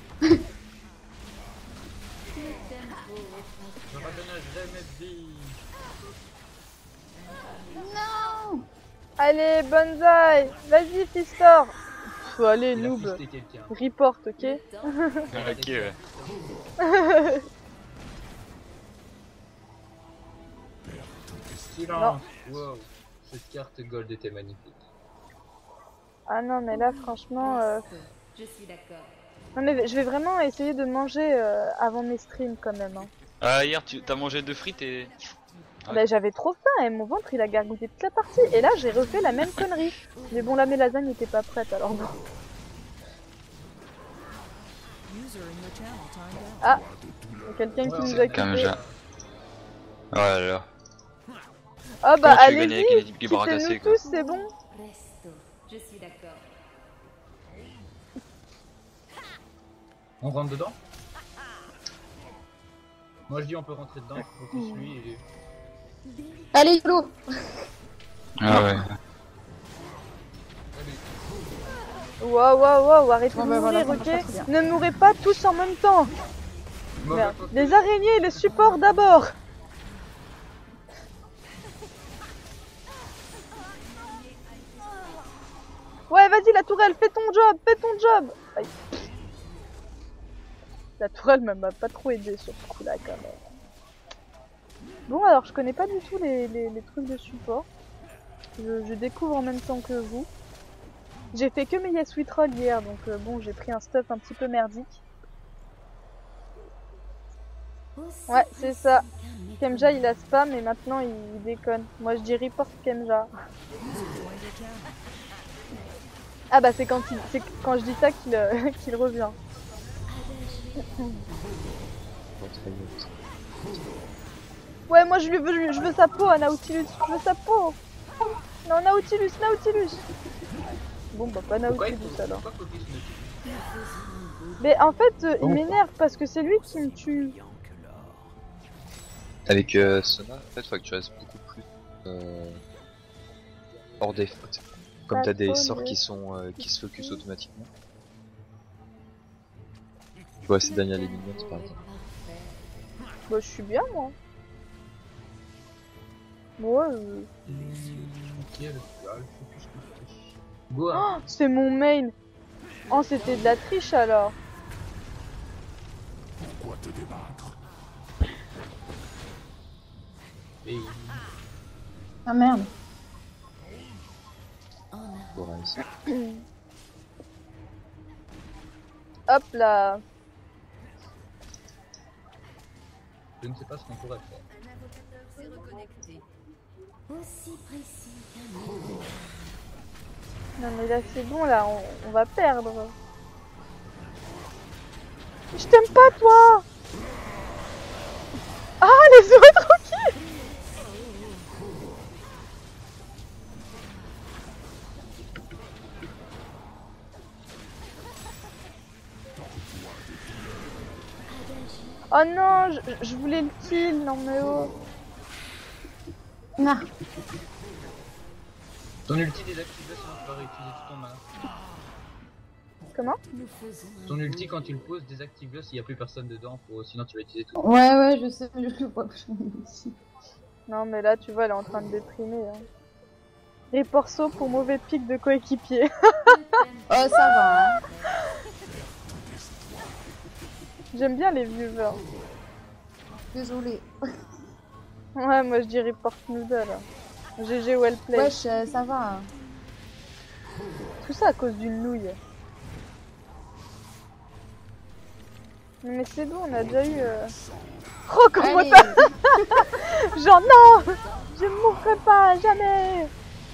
Je redonne jamais de vie. Non. Allez, bonsaï. Vas-y, Fistor. Pff, allez, Il a noob. fisté quelqu'un. Report, ok. Ok ouais. Silence. Wow. Cette carte gold était magnifique. Ah non, mais là, franchement... Je suis d'accord. Non, mais je vais vraiment essayer de manger avant mes streams quand même. Hein. Ah hier t'as mangé 2 frites et... Ouais. Bah, j'avais trop faim et mon ventre il a gargouillé toute la partie. Et là, j'ai refait la même connerie. Mais bon, là, mes lasagnes n'étaient pas prêtes alors bon. User in your channel timed out. Ah, y a quelqu'un qui nous a quittés. Kamja. Voilà. Ah bah Comment tu veux gagner allez-y, avec une équipe qui est bras quittez-nous cassés, quoi. tous, c'est bon. Presto, je suis d'accord. On rentre dedans? Moi je dis on peut rentrer dedans, faut qu'il suit et... Allez, Flo. Ah ouais. Waouh, arrêtez Bon, de bah, mourir, voilà, ça marche ok? pas très bien. Ne mourrez pas tous en même temps. Mauvais Merde. côté. Les araignées, les supports d'abord. Ouais, vas-y la tourelle, fais ton job. Aïe. La tourelle m'a pas trop aidé sur ce coup-là quand même. Bon, alors je connais pas du tout les trucs de support. Je découvre en même temps que vous. J'ai fait que mes Yes We Troll hier, donc bon, j'ai pris un stuff un petit peu merdique. Ouais, c'est ça. Kemja il a spam et maintenant il déconne. Moi je dis report Kemja. Ah bah c'est quand je dis ça qu'il qu'il revient. Ouais, moi je veux sa peau à Nautilus, je veux sa peau. Non, Nautilus. Bon bah pas Nautilus alors. Pourquoi faut qu'il se mette? Mais en fait il m'énerve parce que c'est lui qui me tue. Avec Sona, en fait, faut que tu restes beaucoup plus hors des fautes. Comme Pas t'as des trop sorts de- qui sont qui se focus automatiquement. Tu vois, c'est Daniel et Minions par exemple. Bah je suis bien moi. Ouais, Ok, le focus. Go, hein. oh, c'est mon main. Oh c'était de la triche alors. Pourquoi te débattre? Et... Ah merde. Pour réussir. Hop là. Je ne sais pas ce qu'on pourrait faire. Un invocateur s'est reconnecté. Aussi précis qu'un mot. Non mais là c'est bon là, on va perdre. Je t'aime pas toi. Ah laisse-moi tranquille. Oh non, je voulais le kill, non mais oh. Ah. Ton ulti désactive, sinon tu vas réutiliser tout ton mana. Comment? Nous faisons un Ton ulti quand tu le poses, désactive-le s'il n'y a plus personne dedans, sinon tu vas utiliser tout. Ouais, je sais, mais je le vois plus ici. Non mais là tu vois elle est en train de déprimer. Hein. Et Porso pour mauvais pic de coéquipier. Oh, ça va, hein. J'aime bien les viewers. Désolée. Ouais moi je dis report noodle. GG well play. Wesh, ça va. Hein. Tout ça à cause d'une nouille. Mais c'est bon, on a déjà eu... Oh, comment Allez. t'as... Genre non. Je mourrai pas, jamais.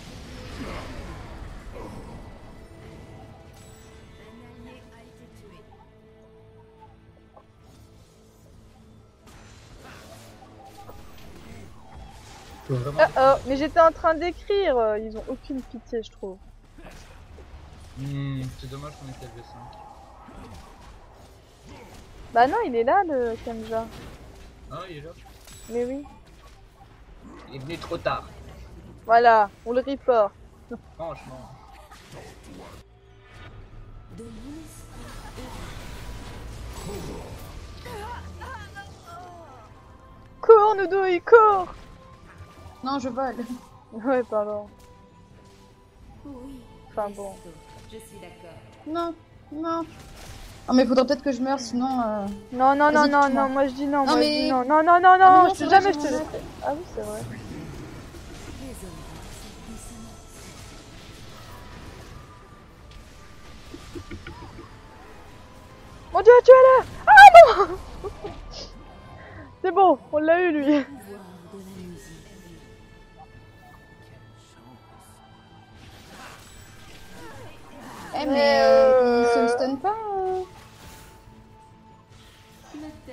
allié a été tué. Faut vraiment... Oh, mais j'étais en train d'écrire. Ils ont aucune pitié, je trouve. c'est dommage qu'on ait level 5. Bah non, il est là, le Kemja. Ah, il est là. Mais oui. Il est venu trop tard. Voilà, on le report. Franchement. De mon esprit Cours, Noudouille, cours. Non, je vole. Ouais, pardon. oui. Enfin bon. Presto, je suis d'accord. Non, non. Oh, mais faudrait peut-être que je meure, sinon... Non, non, non, Vas-y, non, tue-moi. non, moi je dis non, Non, moi je mais- dis non, non, non, non, Ah, mais non, non, je c'est te vrai, jamais je j'ai te mon laisse. Ah oui, c'est vrai. Résonne cette dissonance. Mon dieu, tu es là. Ah non. C'est bon, on l'a eu lui. Pouvoir de la musique. Eh, Mais, mais il se stun pas. Le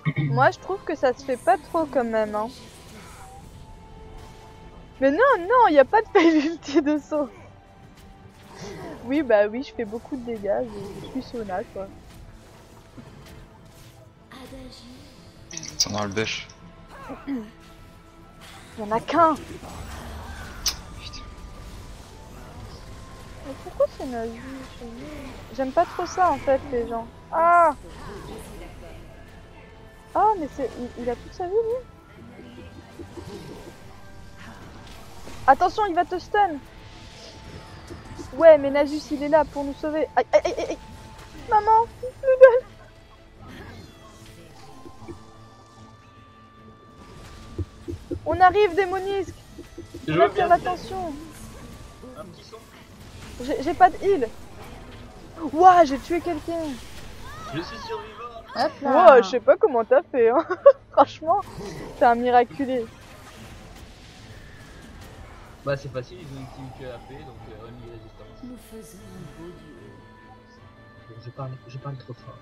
Moi, je trouve que ça se fait pas trop quand même. Hein. Mais non, non, il n'y a pas de fail ulti de saut. Oui, bah oui, je fais beaucoup de dégâts. Je suis Sona, quoi. Ça dans le bêche. Il y en a qu'un. Mais pourquoi c'est nazi chez nous? J'aime pas trop ça en fait, les gens. Ah! Ah, mais c'est. Il a toute sa vie, lui? Attention, il va te stun! Ouais, mais Nasus il est là pour nous sauver. Aïe, aïe, aïe, aïe! Maman! Noodle! On arrive, démonisque! On attire l'attention! Un petit son. J'ai pas de heal! Ouah, j'ai tué quelqu'un! Je suis survivant. Hop là. Ouais, je sais pas comment t'as fait, hein! Franchement, c'est un miraculé! Bah c'est facile, ils ont une team que AP, donc remis résistance. Nous faisons un beau duo. Bon, je parle trop fort.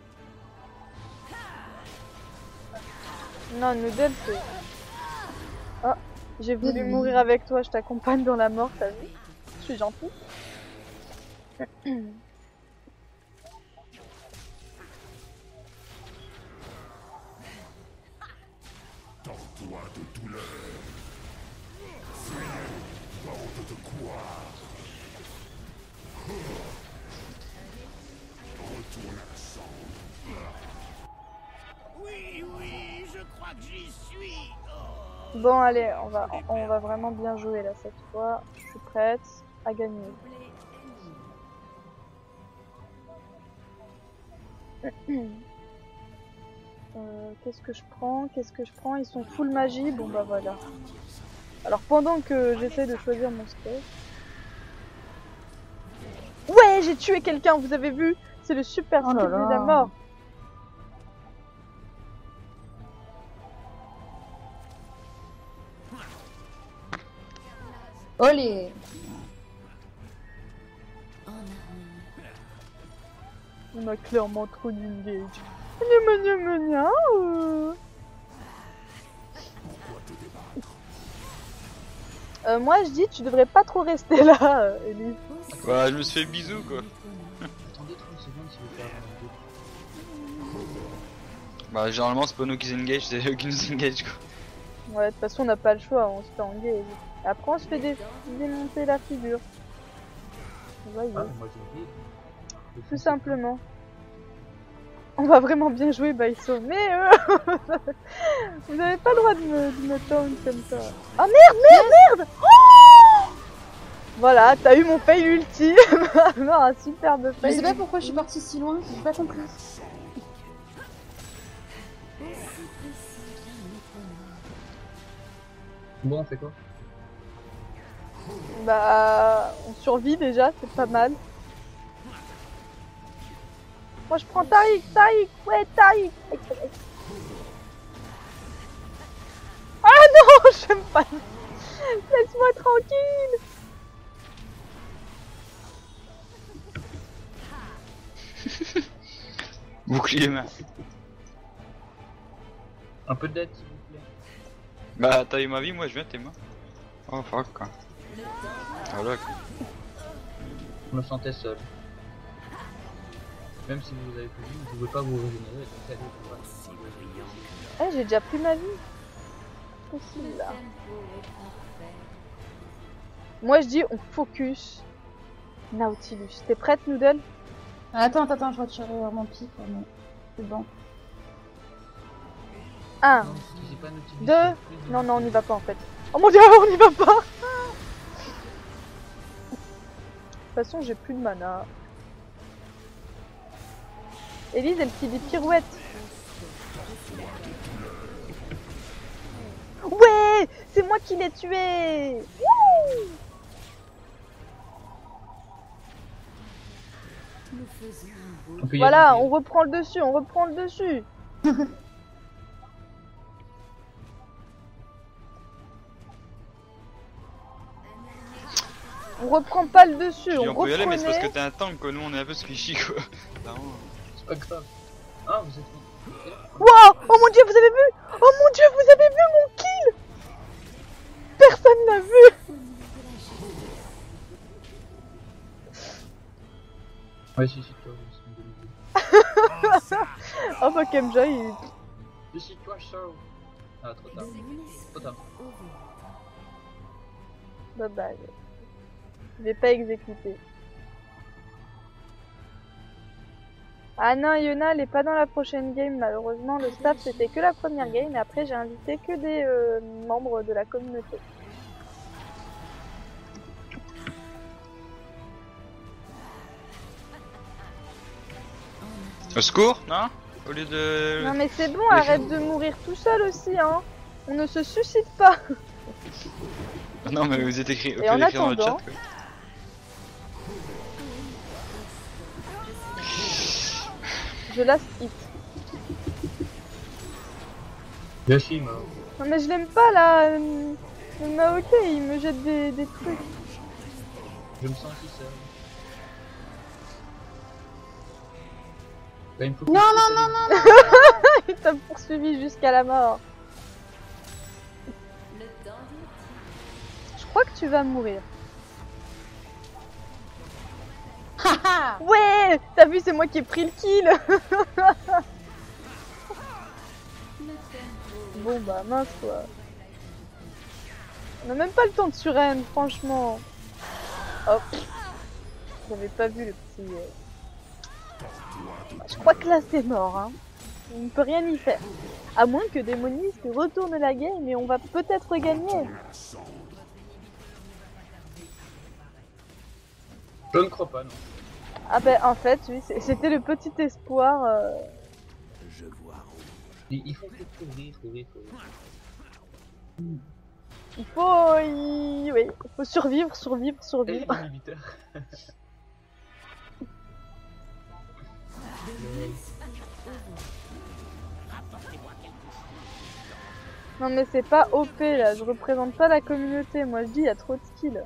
Non, Noodle, c'est... Ah, j'ai voulu mourir avec toi, je t'accompagne dans la mort, t'as vu? Je suis gentille. Tords-toi de douleur. Bande de quoi? Retourne à la cendre. Oui, oui, je crois que j'y suis. Oh. Bon, allez, on va vraiment bien jouer là cette fois. Je suis prête à gagner. Qu'est-ce que je prends? Qu'est-ce que je prends? Ils sont full magie, bon bah voilà. Alors pendant que j'essaie de choisir mon spell... Ouais, j'ai tué quelqu'un, vous avez vu? C'est le super skill de la mort. Olé. On a clairement trop d'engage. Moi je dis tu devrais pas trop rester là, Elise. Ouais, je me suis fait bisous quoi. Attendez 30 secondes si vous faites un Bah, généralement, c'est pas nous qui engage, c'est eux qui nous engage quoi. Ouais, de toute façon on n'a pas le choix, on se fait engage. Après on se fait démonter la figure. Voyez. Ah, moi j'ai oublié. Tout simplement. On va vraiment bien jouer Baiso, mais vous avez pas le droit de me taunt comme ça. Oh merde. Oh voilà, t'as eu mon fail ulti. Non, un superbe Je fail. sais pas pourquoi je suis partie si loin, j'ai pas compris. Bon, on fait quoi? Bah, on survit déjà, c'est pas mal. Moi je prends Tariq, ouais Tariq. Ah non, j'aime pas. Laisse-moi tranquille. Bouclier main. Un peu d'aide s'il vous plaît. Bah, t'as eu ma vie, moi je viens, t'es mort. Oh fuck quoi. Voilà quoi. Je me sentais seul. Même si vous avez plus de vie, vous pouvez pas vous régénérer, donc allez, voilà. Eh, j'ai déjà pris ma vie. Possible là. Moi je dis on focus Nautilus. T'es prête Noodle? Attends, je retire mon pic. Non. C'est bon. 1, Non, si c'est pas Nautilus, 2, c'est plus de- non on n'y va pas en fait. Oh mon dieu, on n'y va pas. De toute façon j'ai plus de mana. Elise elle fait des pirouettes. Ouais, c'est moi qui l'ai tué. Wouh. Nous faisons un beau On peut y Voilà, aller. on reprend le dessus, on reprend le dessus. On reprend pas le dessus, Je dis, on on peut y aller, mais c'est parce que reprenait. t'es un tank quoi, nous on est un peu squishy quoi. Vraiment. C'est pas grave. Ah, vous êtes... Wow! Oh mon dieu, vous avez vu? Oh mon dieu, vous avez vu mon kill? Personne n'a vu! Ouais, si, toi, Oh bah Kemja, il... Je suis toi, show. Ah, trop tard. Trop tard. Bye bye. Je vais pas exécuter. Ah non, Yona, elle est pas dans la prochaine game, malheureusement. Le staff, c'était que la première game, et après, j'ai invité que des membres de la communauté. Au secours, non? Au lieu de... Non mais c'est bon, arrête de mourir tout seul aussi, hein. On ne se suicide pas. Non mais vous êtes écrit, Et en écrit dans le chat attendant... quoi. Je last hit. Yoshi, moi. Non mais je l'aime pas là. Le Maoke, il me jette des trucs. Je me sens si seul. Bah, il me faut Non, non, non, non, non. Il t'a poursuivi jusqu'à la mort. Je crois que tu vas mourir. Ouais, t'as vu, c'est moi qui ai pris le kill. Bon bah mince quoi. On a même pas le temps de surrend, franchement. Hop. J'avais pas vu le petit... Je crois que là c'est mort, hein. On ne peut rien y faire. À moins que Démoniste retourne la game et on va peut-être gagner. Je ne crois pas, non. Ah ben en fait, oui, c'était le petit espoir. Je vois. Il faut courir. Il faut... Oui, il faut survivre. Non mais c'est pas OP là, je représente pas la communauté, moi je dis il y a trop de skills.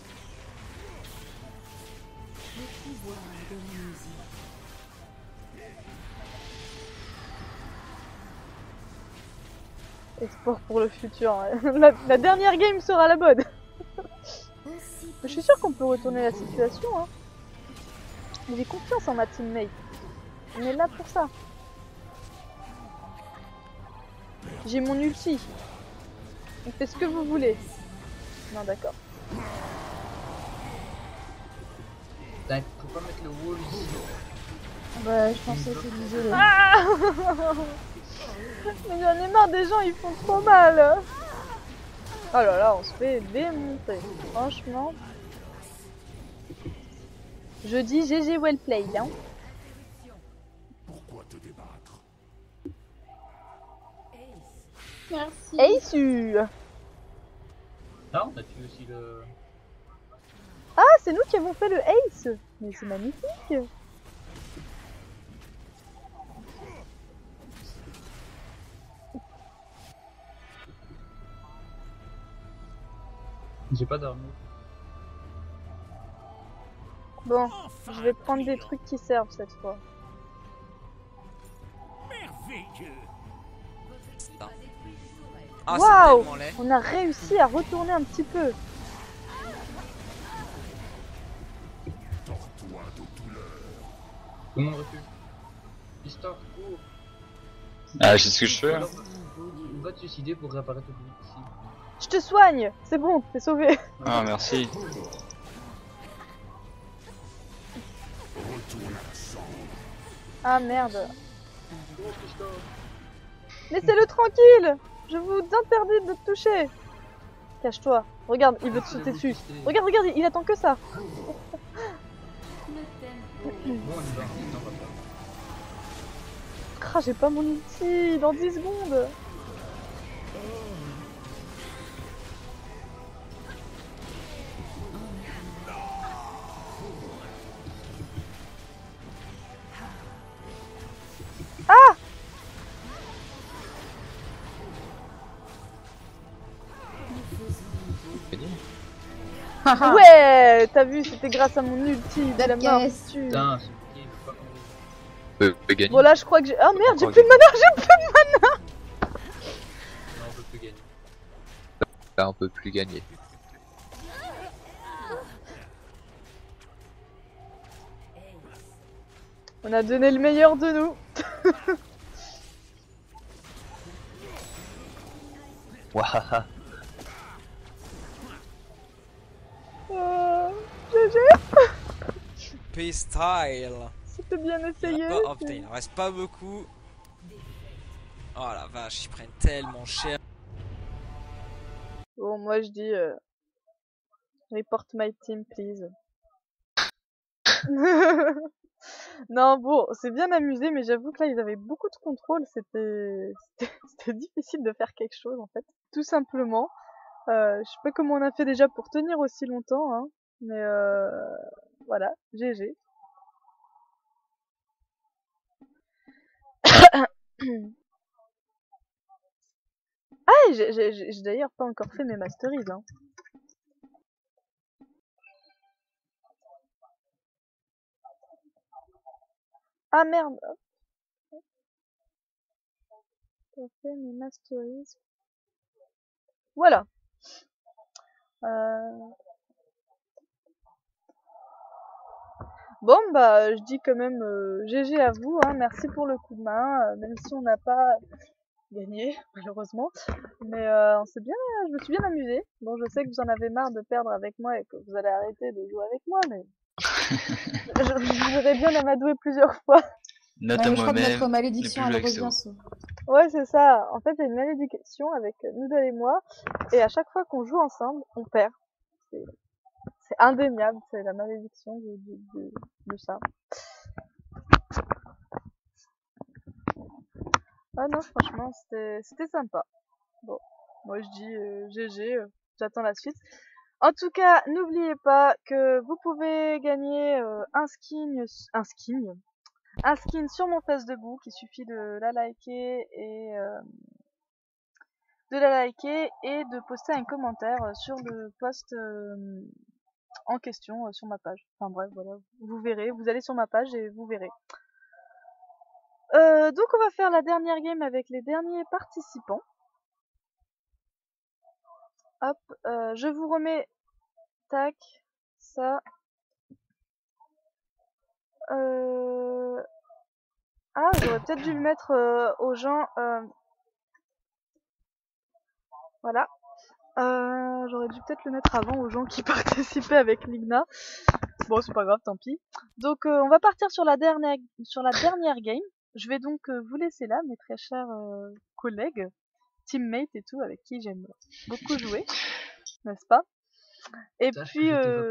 Espoir pour le futur, hein. La dernière game sera la bonne. Je suis sûre qu'on peut retourner la situation, hein. J'ai confiance en ma teammate. On est là pour ça. J'ai mon ulti. On fait ce que vous voulez. Non, d'accord. Faut pas mettre le wall ici. Bah, je pensais que c'est désolé. Ah mais j'en ai marre des gens, ils font trop mal. Oh là là, on se fait démonter. Franchement. Je dis GG well played, hein. Pourquoi te débattre? Merci. Ace. Ah, on a tué aussi le... Ah, c'est nous qui avons fait le Ace. Mais c'est magnifique. J'ai pas d'armure. Bon, je vais prendre des trucs qui servent cette fois. Merveilleux. Ah, Waouh, c'est tellement laid. on a réussi à retourner un petit peu. Tords-toi de douleur. Tout le monde recule. Histoire, cours. Ah, je sais ce que je fais. Alors, on va te suicider pour réapparaître au plus vite ici. Je te soigne, c'est bon, t'es sauvé. Ah, merci. Retourne à la cendre. Ah merde. Oh, Christophe. Laissez-le tranquille. Je vous interdis de le toucher. Cache-toi. Regarde, il veut te sauter dessus. Regarde, regarde, il attend que ça. Bon, on y va. Non, pas peur. Ah, j'ai pas mon ulti dans 10 secondes. Ah! Ouais, t'as vu, c'était grâce à mon ulti de la mort. Putain, ce pied, il veut pas mourir. peut gagner. Bon là je crois que j'ai... Oh merde, j'ai Encore plus de mana, j'ai plus de mana. Non, on peut plus gagner. Là, on peut plus gagner. On a donné le meilleur de nous. Wahaha. GG. P-Style. C'était bien essayé. Oh putain, il en reste pas beaucoup. Oh la vache, ils prennent tellement cher. Bon, moi je dis... Report my team, please. Non, bon, c'est bien amusé, mais j'avoue que là, ils avaient beaucoup de contrôle. C'était difficile de faire quelque chose, en fait. Tout simplement. Je sais pas comment on a fait déjà pour tenir aussi longtemps, hein. Mais voilà, GG. Ah, j'ai d'ailleurs pas encore fait mes masteries, hein. Ah merde. J'ai fait mes masteries. Voilà. Bon bah je dis quand même GG à vous, hein. Merci pour le coup de main, même si on n'a pas gagné malheureusement, mais je me suis bien amusée. Bon, je sais que vous en avez marre de perdre avec moi et que vous allez arrêter de jouer avec moi, mais je voudrais bien m'amadouer plusieurs fois. Note Ouais, à je crois que moi-même. notre malédiction, elle les plus revient. vexos. Ouais, c'est ça. En fait, il y a une malédiction avec Noodle et moi, et à chaque fois qu'on joue ensemble, on perd. C'est indéniable, c'est la malédiction de ça. Ah non, franchement, c'était sympa. Bon, moi je dis GG, j'attends la suite. En tout cas, n'oubliez pas que vous pouvez gagner un skin sur mon Facebook. Il suffit de la liker et de poster un commentaire sur le post en question sur ma page. Enfin bref, voilà, vous verrez, vous allez sur ma page et vous verrez. Donc on va faire la dernière game avec les derniers participants. Hop, je vous remets, tac, ça. Ah, j'aurais peut-être dû le mettre aux gens. Voilà. J'aurais dû peut-être le mettre avant aux gens qui participaient avec Ligna. Bon, c'est pas grave, tant pis. Donc, on va partir sur la dernière game. Je vais donc vous laisser là, mes très chers collègues, teammates et tout, avec qui j'aime beaucoup jouer, n'est-ce pas? Et puis,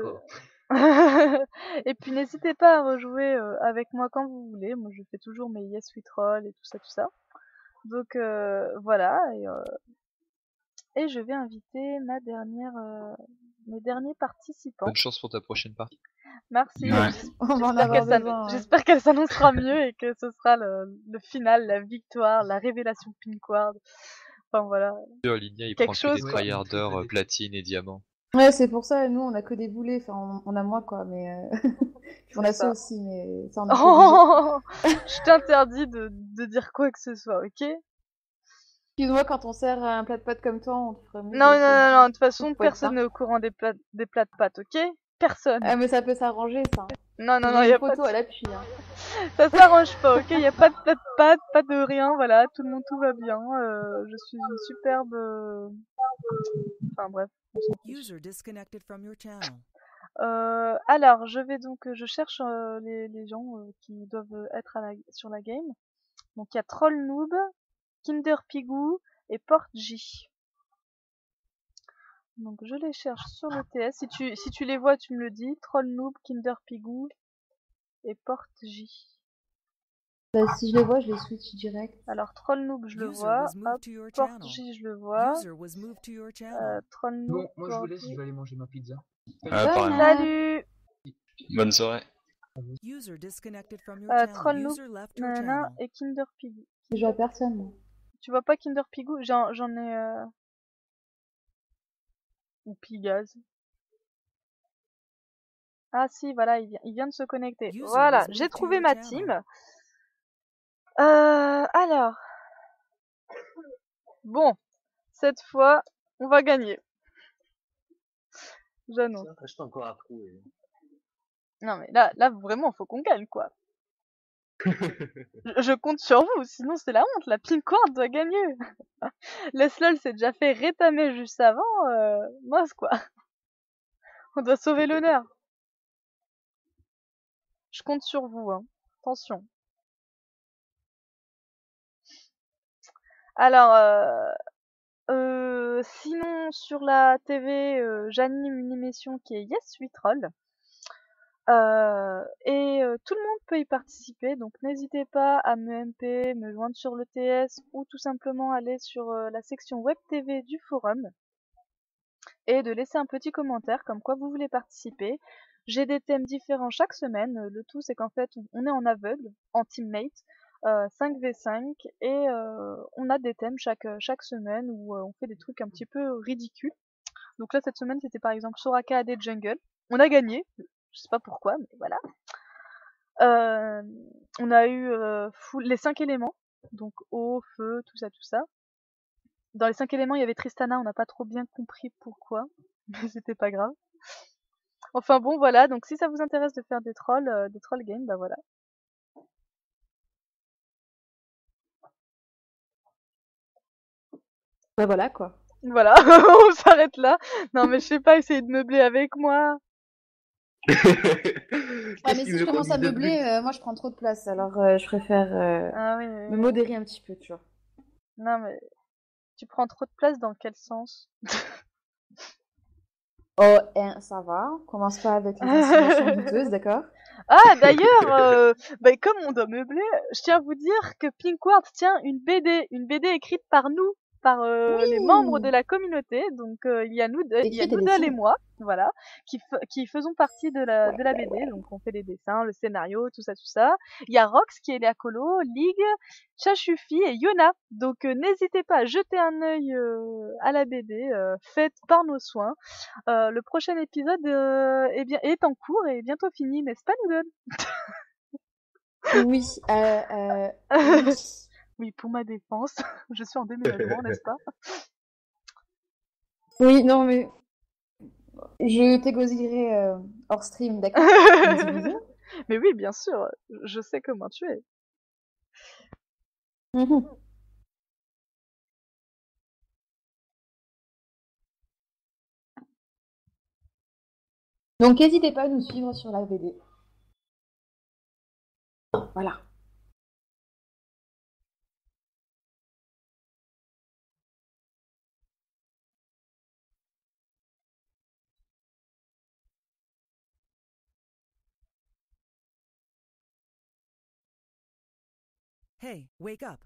et puis n'hésitez pas à rejouer avec moi quand vous voulez. Moi, je fais toujours mes Yes We Troll et tout ça. Donc voilà. Et je vais inviter mes derniers participants. Bonne chance pour ta prochaine partie. Merci. Ouais. J'espère qu'elle s'annoncera mieux et que ce sera le final, la victoire, la révélation Pinkward. Enfin voilà. Ligna, il Quelque prend chose, que des quoi. tryharders platine et diamant. Ouais, c'est pour ça, nous on a que des boulets, enfin on a moi quoi, mais on a ça aussi, mais ça on a Oh, je t'interdis de dire quoi que ce soit, ok? Excuse-moi, quand on sert un plat de pâtes comme toi, on te ferait mieux. Non, de toute façon, Faut être personne n'est au courant des plats de pâtes, ok? Personne. Ah, mais ça peut s'arranger, ça. Non, J'ai y a une photo pas à l'appui. Hein. Ça s'arrange pas, ok? Y a pas de plat de pâtes, pas de rien, voilà, tout le monde, tout va bien. Je suis une superbe... Enfin bref. User disconnected from your channel. Alors, je cherche les gens qui doivent être sur la game. Donc il y a Troll Noob, Kinder Pigou et Port J. Donc je les cherche sur le TS. Si tu les vois, tu me le dis. Troll Noob, Kinder Pigou et Port J. Bah, si je les vois, je les switch direct. Alors Troll Noob, je le vois. Hop, Port J, je le vois. Troll Noob. Bon, moi je vous laisse, je vais aller manger ma pizza. Salut. Bonne soirée. Troll Noob, nanana, et Kinder Pigou. Je vois personne. Moi. Tu vois pas Kinder Pigou? J'en ai... Ou Pigaz. Ah si, voilà, il vient de se connecter. Voilà, j'ai trouvé ma team. Alors, bon, cette fois, on va gagner. J'annonce. Ça reste encore à trouver. Non mais là vraiment, faut qu'on gagne quoi. Je compte sur vous, sinon c'est la honte. La Pinkard doit gagner. Leslol s'est déjà fait rétamer juste avant. Mince quoi. On doit sauver l'honneur. Je compte sur vous, hein. Attention. Alors, sinon sur la TV, j'anime une émission qui est Yes We Troll. Tout le monde peut y participer, donc n'hésitez pas à me MP, me joindre sur le TS ou tout simplement aller sur la section Web TV du forum et de laisser un petit commentaire comme quoi vous voulez participer. J'ai des thèmes différents chaque semaine, le tout c'est qu'en fait on est en aveugle, en teammate, 5v5 et on a des thèmes chaque semaine où on fait des trucs un petit peu ridicules. Donc là cette semaine c'était par exemple Soraka AD Jungle, on a gagné, je sais pas pourquoi mais voilà. On a eu les 5 éléments, donc eau, feu, tout ça. Dans les 5 éléments, il y avait Tristana, on n'a pas trop bien compris pourquoi, mais c'était pas grave. Enfin bon, voilà, donc si ça vous intéresse de faire des troll games, bah voilà. Bah voilà quoi. Voilà, on s'arrête là. Non mais je sais pas, essayez de meubler avec moi. Ah, mais si je commence à meubler, moi je prends trop de place, alors je préfère me modérer un petit peu, tu vois. Non mais tu prends trop de place dans quel sens? Oh, ça va, on commence pas avec les insinuations douteuses, d'accord? Ah d'ailleurs, comme on doit meubler, je tiens à vous dire que Pinkward tient une BD écrite par nous, par les membres de la communauté. Donc il y a nous deux et moi, voilà, qui faisons partie de la BD. Donc on fait les dessins, le scénario, tout ça. Il y a Rox qui est la colo, Ligue, Chachufi et Yona. Donc n'hésitez pas à jeter un œil à la BD faite par nos soins. Le prochain épisode est en cours et bientôt fini, n'est-ce pas, Noodle? Oui, oui, pour ma défense, je suis en déménagement, n'est-ce pas? Oui, non mais je t'égosillerai hors stream, d'accord? Mais oui, bien sûr, je sais comment tu es. Donc n'hésitez pas à nous suivre sur la BD. Voilà. Hey, wake up.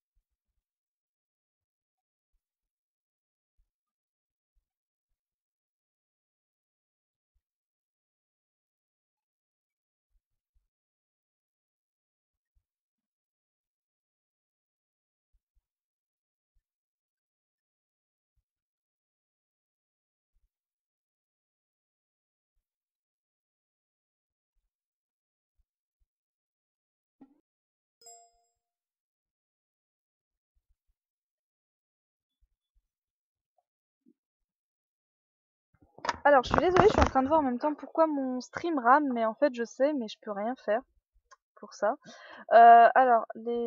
Alors, je suis désolée, je suis en train de voir en même temps pourquoi mon stream rame, mais en fait, je sais, mais je peux rien faire pour ça. Alors,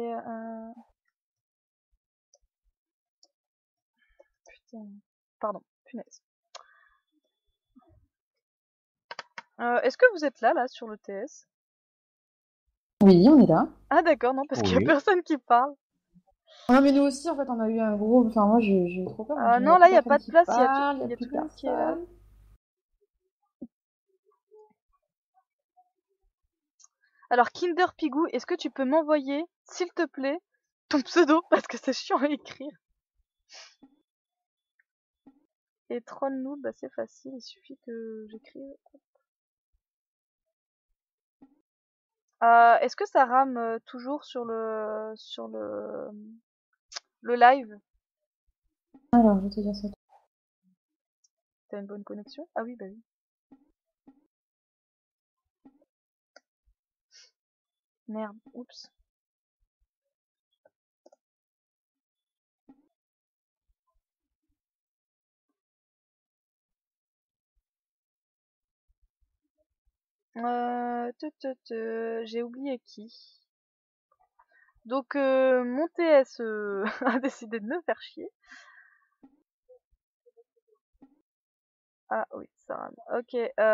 Putain, pardon, punaise. Est-ce que vous êtes là, sur le TS? Oui, on est là. Ah d'accord, non, parce qu'il y a personne qui parle. Ah, mais nous aussi, en fait, on a eu un gros... Enfin, moi, j'ai trop peur. Non, là, il n'y a pas de place, il y a tout le monde qui est là. Alors, Kinder Pigou, est-ce que tu peux m'envoyer, s'il te plaît, ton pseudo, parce que c'est chiant à écrire. Et Troll Noob, bah c'est facile, il suffit que j'écrive. Est-ce que ça rame toujours sur le live? Alors, je vais te dire ça. T'as une bonne connexion? Ah oui, bah oui. Merde, oups. J'ai oublié qui. Donc mon TS a décidé de me faire chier. Ah oui, ça rame. Ok,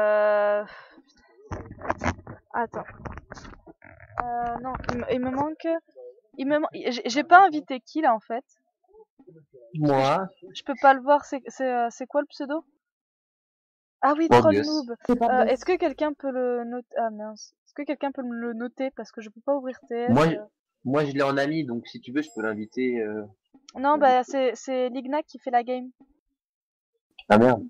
attends. Non, il me manque... J'ai pas invité qui là en fait. Moi. Je peux pas le voir, c'est quoi le pseudo? Ah oui, Morbius. Troll Noob. Est-ce que quelqu'un peut le noter? Ah mince. Est-ce que quelqu'un peut me le noter parce que je peux pas ouvrir TS. Moi je l'ai en ami, donc si tu veux je peux l'inviter. Non, bah c'est Lignac qui fait la game. Ah merde.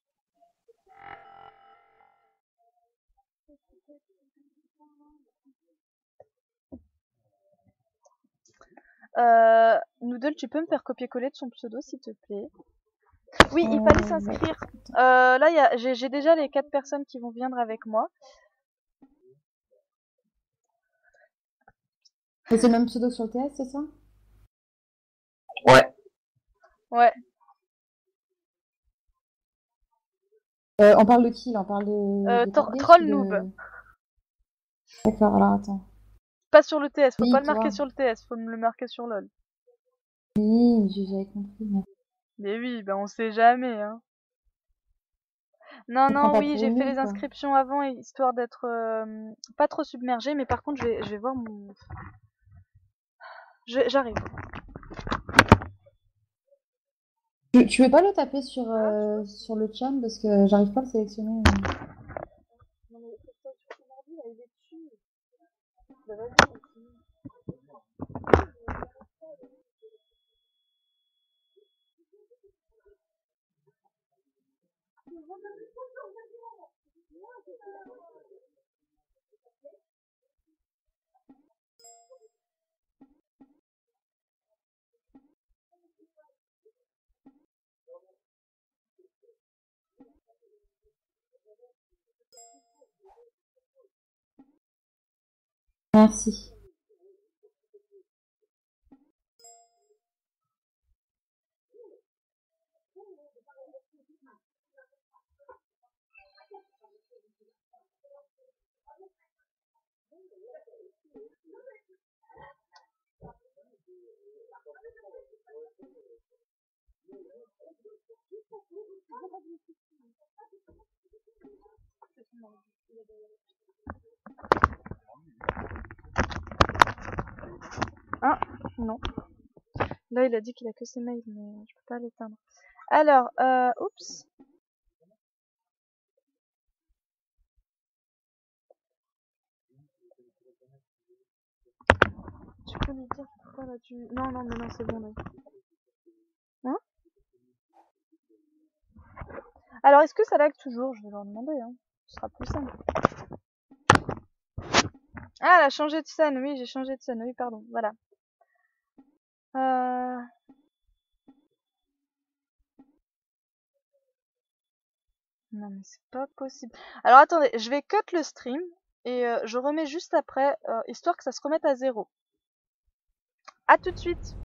Noodle, tu peux me faire copier-coller de son pseudo s'il te plaît? Oui, il fallait s'inscrire. Là, j'ai déjà les 4 personnes qui vont viendre avec moi. Et c'est le même pseudo que sur le TS, c'est ça? Ouais. Ouais. On parle de qui là? On parle de Troll Noob. D'accord, alors attends. Pas sur le TS, faut Oui, pas le toi. marquer sur le TS, faut me le marquer sur LOL. Oui, j'avais compris. Mais oui, ben on sait jamais, hein. Non, non, oui, j'ai fait les inscriptions avant, histoire d'être pas trop submergée, mais par contre, je vais voir mon... J'arrive. Tu veux pas le taper sur le chat parce que j'arrive pas à le sélectionner. Non, mais c'est ça, sur ton ordi, là, il est dessus. Bah, vas-y, continue. Merci. Ah, non. Là, il a dit qu'il a que ses mails, mais je peux pas l'éteindre. Alors, oups. Tu peux lui dire pourquoi là tu... Non, non, mais non, c'est bon là. Hein? Alors, est-ce que ça lag toujours? Je vais leur demander, hein. Ce sera plus simple. Ah, elle a changé de scène, oui, j'ai changé de scène, oui, pardon, voilà. Non, mais c'est pas possible. Alors, attendez, je vais cut le stream, et je remets juste après, histoire que ça se remette à 0. À tout de suite!